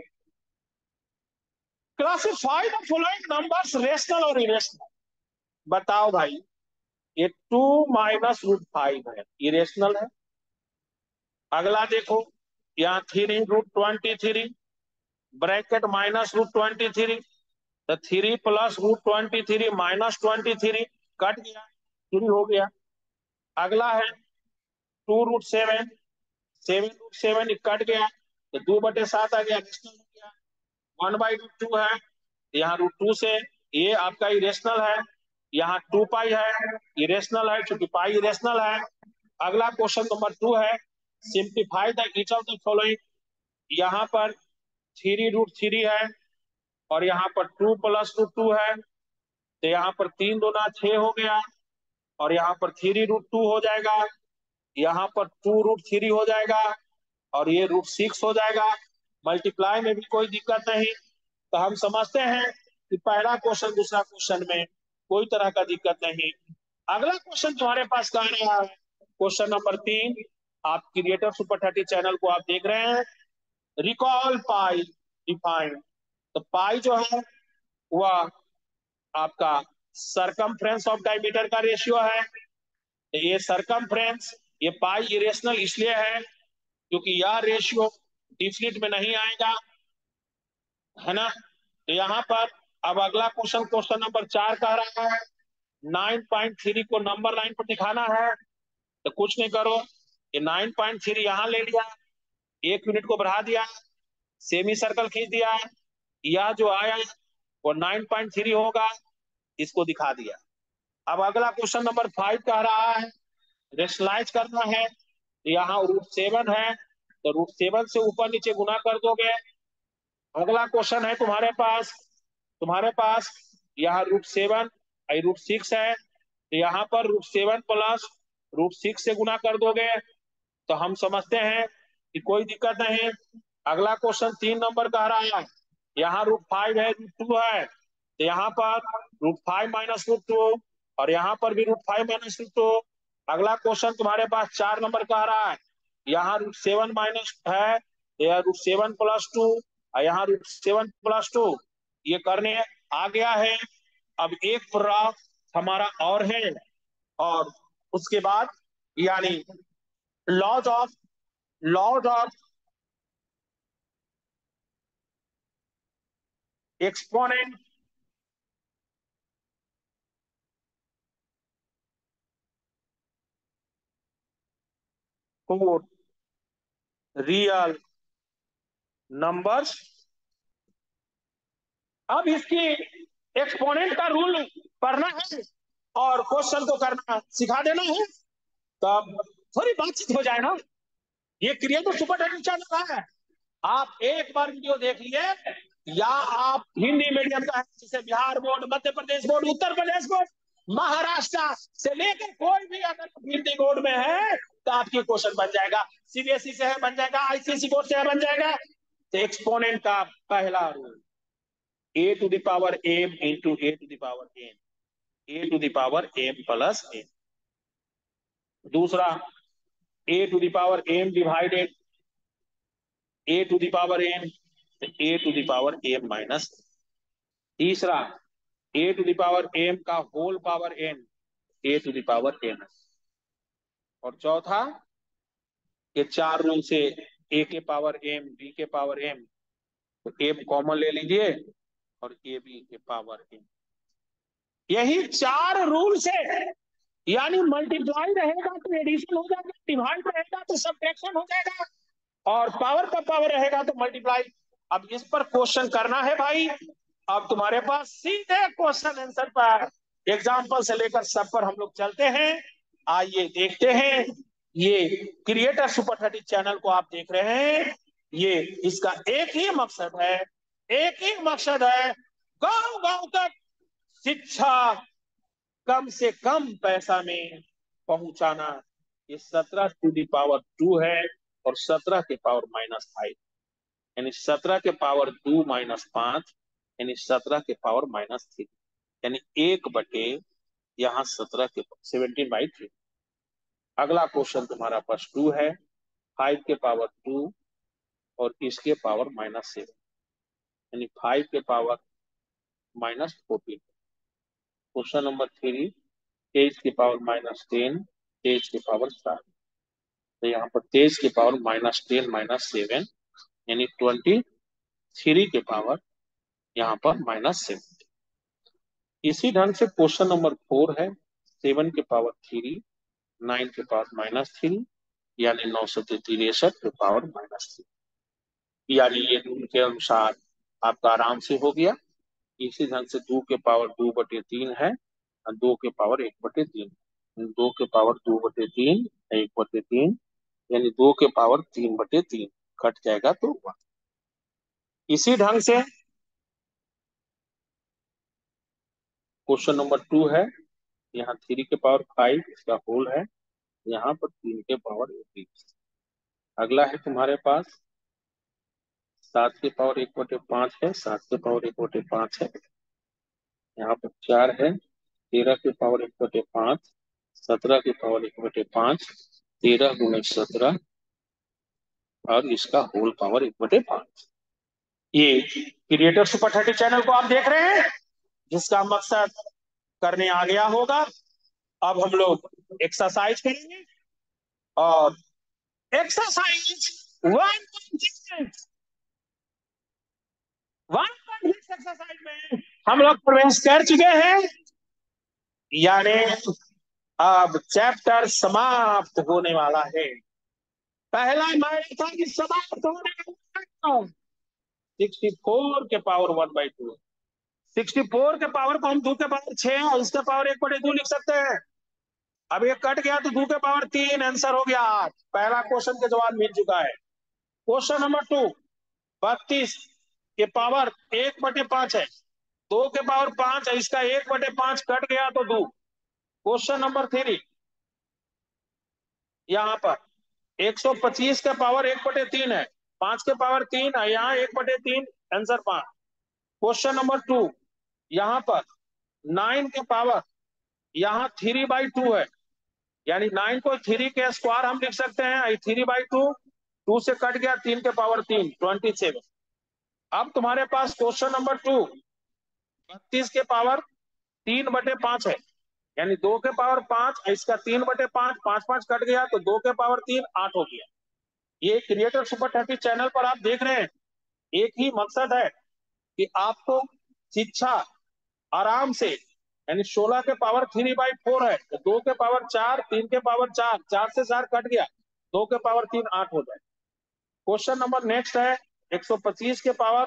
classify the following numbers rational और इरेशनल। बताओ भाई, ये 2 - √5 है, इरेशनल है। अगला देखो, यहाँ 3 √23 ब्रैकेट -√23, तो 3 + √23 -23 कट गया, 3 हो गया। अगला है 2 √7, 7 √7 कट गया, तो 2/7 आ गया, रेशनल हो गया। 1/√2 है, यहाँ √2 से ये आपका इरेशनल है। यहाँ 2 पाई है, इरेशनल है, चूंकि पाई इरेशनल है। अगला क्वेश्चन नंबर 2 है, simplify the each of the following. यहाँ पर 3 √3 है, और यहाँ पर 2 + √2 है, तो यहाँ पर 3 दूना 6 हो गया, और यहाँ पर 3 √2 हो जाएगा, यहाँ पर 2 √3 हो जाएगा, और ये √6 हो जाएगा। मल्टीप्लाई में भी कोई दिक्कत नहीं। तो हम समझते हैं कि पहला क्वेश्चन दूसरा क्वेश्चन में कोई तरह का दिक्कत नहीं। अगला क्वेश्चन तुम्हारे पास कह रहा है, क्वेश्चन नंबर 3। आप क्रिएटर सुपर 30 चैनल को आप देख रहे हैं। Recall pi define. तो पाई जो है वह आपका सरकमफ्रेंस ऑफ डायमीटर का रेशियो है। तो ये सरकमफ्रेंस, ये पाई इरेशनल इसलिए है क्योंकि यह रेशियो डिफिनिट में नहीं आएगा, है ना। तो यहाँ पर अब अगला क्वेश्चन, क्वेश्चन नंबर 4 कह रहा है 9.3 को नंबर लाइन पर दिखाना है। तो कुछ नहीं करो, ये 9.3 यहाँ ले लिया, 1 यूनिट को बढ़ा दिया, सेमी सर्कल खींच दिया, यह जो आया वो 9.3 होगा, इसको दिखा दिया। अब अगला क्वेश्चन नंबर 5 कह रहा है रेशनलाइज करना है। यहाँ √7 है, तो √7 से ऊपर नीचे गुना कर दोगे। अगला क्वेश्चन है तुम्हारे पास यहाँ √7 √6 है, तो यहाँ पर √7 + √6 से गुना कर दोगे, तो हम समझते हैं कि कोई दिक्कत नहीं। अगला क्वेश्चन 3 नंबर कह रहा है, यहाँ √5 है, √2 है, तो यहाँ पर √5 - √2, और यहाँ पर भी √5 - √2। अगला क्वेश्चन तुम्हारे पास 4 नंबर कह रहा है, यहाँ √7 माइनस है, या √7 + 2, और यहाँ √7 + 2, ये करने आ गया है। अब एक प्रोग्राम हमारा और है, और उसके बाद यानी laws of laws of exponent for real numbers. अब इसकी एक्सपोनेंट का रूल पढ़ना है और क्वेश्चन को करना सिखा देना है, तब थोड़ी बातचीत हो जाए ना। ये क्रिएटिव सुपर टाइटल चैनल है, आप एक बार वीडियो देख लिए, या आप हिंदी मीडियम का है, जैसे Bihar board, Madhya Pradesh board, Uttar Pradesh board, Maharashtra से लेकर कोई भी अगर हिंदी बोर्ड में है तो आपकी क्वेश्चन बन जाएगा। सीबीएसई से है बन जाएगा, आईसीएसई बोर्ड से है बन जाएगा। तो एक्सपोनेंट का पहला rule, a⁴m into a⁴n, a⁴m plus n। दूसरा a⁴m divided a⁴m, a⁴m minus. तीसरा a⁴m का होल पावर n, a⁴n। और चौथा, ये 4 रूल से a के पावर m, b के पावर m, तो m कॉमन ले लीजिए, और ab के पावर m। यही 4 रूल से, यानी मल्टीप्लाई रहेगा तो एडिशन हो जाएगा, डिवाइड रहेगा तो सब्ट्रैक्शन हो जाएगा, और पावर का पावर रहेगा तो मल्टीप्लाई। अब इस पर क्वेश्चन करना है भाई। अब तुम्हारे पास सीधे क्वेश्चन आंसर पर, एग्जाम्पल से लेकर सब पर हम लोग चलते हैं। आइए देखते हैं। ये क्रिएटर सुपर 30 चैनल को आप देख रहे हैं, ये इसका एक ही मकसद है, एक ही मकसद है, गांव गांव तक शिक्षा कम से कम पैसा में पहुंचाना। ये 17⁻² है, और 17 के पावर -5, यानी 17 के पावर 2 -5, यानी 17 के पावर -3, यानी 1/, यहाँ 17 के 17/3। अगला क्वेश्चन तुम्हारा पास 2 है, 5 के पावर 2 और इसके पावर -7, यानी 5 के पावर -14। क्वेश्चन नंबर 3, 23 के पावर -10, 23 के पावर 7। तो यहाँ पर 23 के पावर -10 - 7 यानी 23 के पावर यहाँ पर -7। इसी ढंग से क्वेश्चन नंबर 4 है 7 के पावर 3 9 के पावर -3 यानी 963 के पावर -3। यानी ये रूल के अनुसार आपका आराम से हो गया। इसी ढंग से 2 के पावर 2/3 है और 2 के पावर 1/3। 2 के पावर 2/3 1/3 यानी 2 के पावर 3/3 कट जाएगा तो 1। इसी ढंग से क्वेश्चन नंबर 2 है, यहाँ 3 के पावर 5 इसका होल है, यहाँ पर 3 के पावर 1। अगला है तुम्हारे पास 7 के पावर 1/5 है, 7 के पावर 1/5 है, यहाँ पर 4 है, 13 के पावर 1/5, 17 के पावर 1/5, 13 × 17 और इसका होल पावर 1/5। ये क्रिएटर सुपर 30 चैनल को आप देख रहे हैं, जिसका मकसद करने आ गया होगा। अब हम लोग एक्सरसाइज करेंगे और एक्सरसाइज 1.6 एक्सरसाइज में हम लोग प्रवेश कर चुके हैं, यानी अब चैप्टर समाप्त होने वाला है। पहला मैच था कि समाप्त होने वाला है। 64 के पावर 1/2। 64 के पावर को हम 2 के पावर 6 और इसके पावर 1/2 लिख सकते हैं। अब ये कट गया तो 2 के पावर 3 आंसर हो गया 8। पहला क्वेश्चन का जवाब मिल चुका है। क्वेश्चन नंबर 2 32 के पावर 1/5 है, 2 के पावर 5 है, इसका 1/5 कट गया तो 2। क्वेश्चन नंबर 3 यहाँ पर 125 का पावर 1/3 है, 5 के पावर 3 है, यहाँ 1/3 आंसर 5। क्वेश्चन नंबर 2 यहाँ पर 9 के पावर यहाँ 3/2 है, यानी 9 को 3 के स्क्वायर हम लिख सकते हैं। 3/2, 2 से कट गया 3 के पावर 3 27। अब तुम्हारे पास क्वेश्चन नंबर 2 32 के पावर 3/5 है, यानी 2 के पावर 5, इसका 3/5, 5 कट गया तो 2 के पावर 3 8 हो गया। ये क्रिएटर सुपर 30 चैनल पर आप देख रहे हैं, एक ही मकसद है कि आपको शिक्षा आराम से, यानी 16 के पावर 3/4 है तो 2 के पावर 4, 3 के पावर 4, 4 से 4 कट गया, 2 के पावर 3 8 हो जाए। क्वेश्चन नंबर नेक्स्ट है 125 के पावर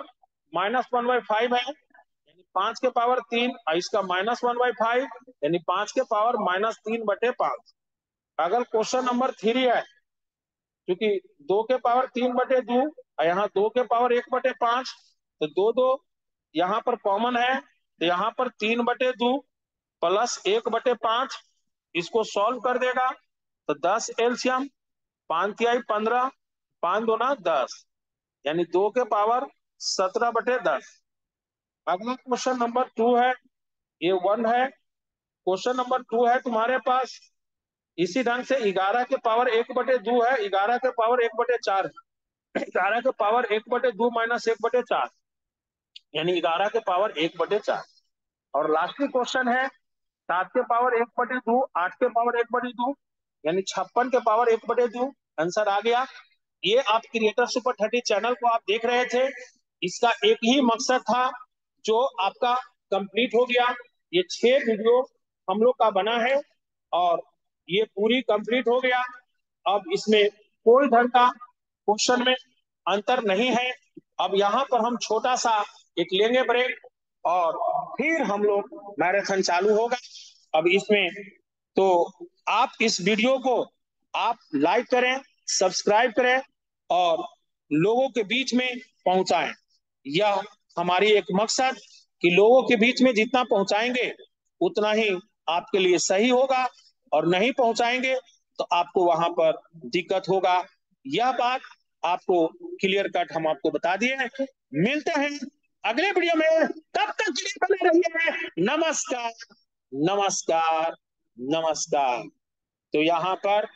-1/5 है, यानी 5 के पावर 3, इसका -1/5 यानी 5 के पावर -3/5। अगर क्वेश्चन नंबर 3 है, क्योंकि 2 के पावर 3/2 यहाँ 2 के पावर 1/5 तो 2 यहाँ पर कॉमन है, तो यहाँ पर 3/2 प्लस 1/5 इसको सॉल्व कर देगा तो 10 एलसीएम, 5×3 = 15, 5×2 = 10 यानी 2 के पावर 17/10। अगला क्वेश्चन नंबर 2 है, ये 1 है। क्वेश्चन नंबर 2 है तुम्हारे पास इसी ढंग से 11 के पावर 1/2 है, 11 के पावर 1/4 है, 11 के पावर 1/2 - 1/4 यानी 11 के पावर 1/4। और लास्टली क्वेश्चन है 7 के पावर 1/2, 8 के पावर 1/2 यानी 56 के पावर 1/2 आंसर आ गया। ये आप क्रिएटर सुपर 30 चैनल को आप देख रहे थे, इसका एक ही मकसद था जो आपका कंप्लीट हो गया। ये 6 वीडियो हम लोग का बना है और ये पूरी कंप्लीट हो गया। अब इसमें कोई ढंग का क्वेश्चन में अंतर नहीं है। अब यहाँ पर हम छोटा सा एक लेंगे ब्रेक और फिर हम लोग मैराथन चालू होगा। अब इसमें तो आप इस वीडियो को आप लाइक करें, सब्सक्राइब करें और लोगों के बीच में पहुंचाएं। यह हमारी एक मकसद कि लोगों के बीच में जितना पहुंचाएंगे उतना ही आपके लिए सही होगा, और नहीं पहुंचाएंगे तो आपको वहां पर दिक्कत होगा। यह बात आपको क्लियर कट हम आपको बता दिए हैं। मिलते हैं अगले वीडियो में, तब तक के लिए बने रहिए। नमस्कार, नमस्कार, नमस्कार। तो यहाँ पर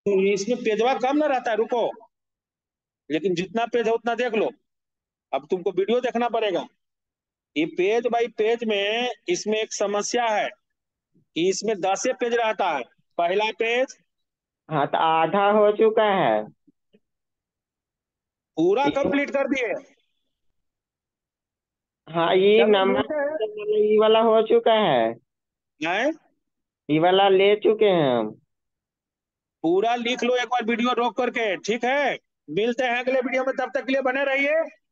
इसमें पेजवा कम ना रहता है, रुको। लेकिन जितना पेज है उतना देख लो। अब तुमको वीडियो देखना पड़ेगा। ये पेज बाई पेज में इसमें एक समस्या है कि इसमें 10 पेज रहता है। पहला पेज हाँ तो आधा हो चुका है। पूरा ये कंप्लीट कर दिए। हाँ, ये चलो नंबर मिलते हैं। ये वाला हो चुका है। हैं? ये वाला ले चुके हैं हम। पूरा लिख लो एक बार वीडियो रोक करके, ठीक है। मिलते हैं अगले वीडियो में, तब तक के लिए बने रहिए।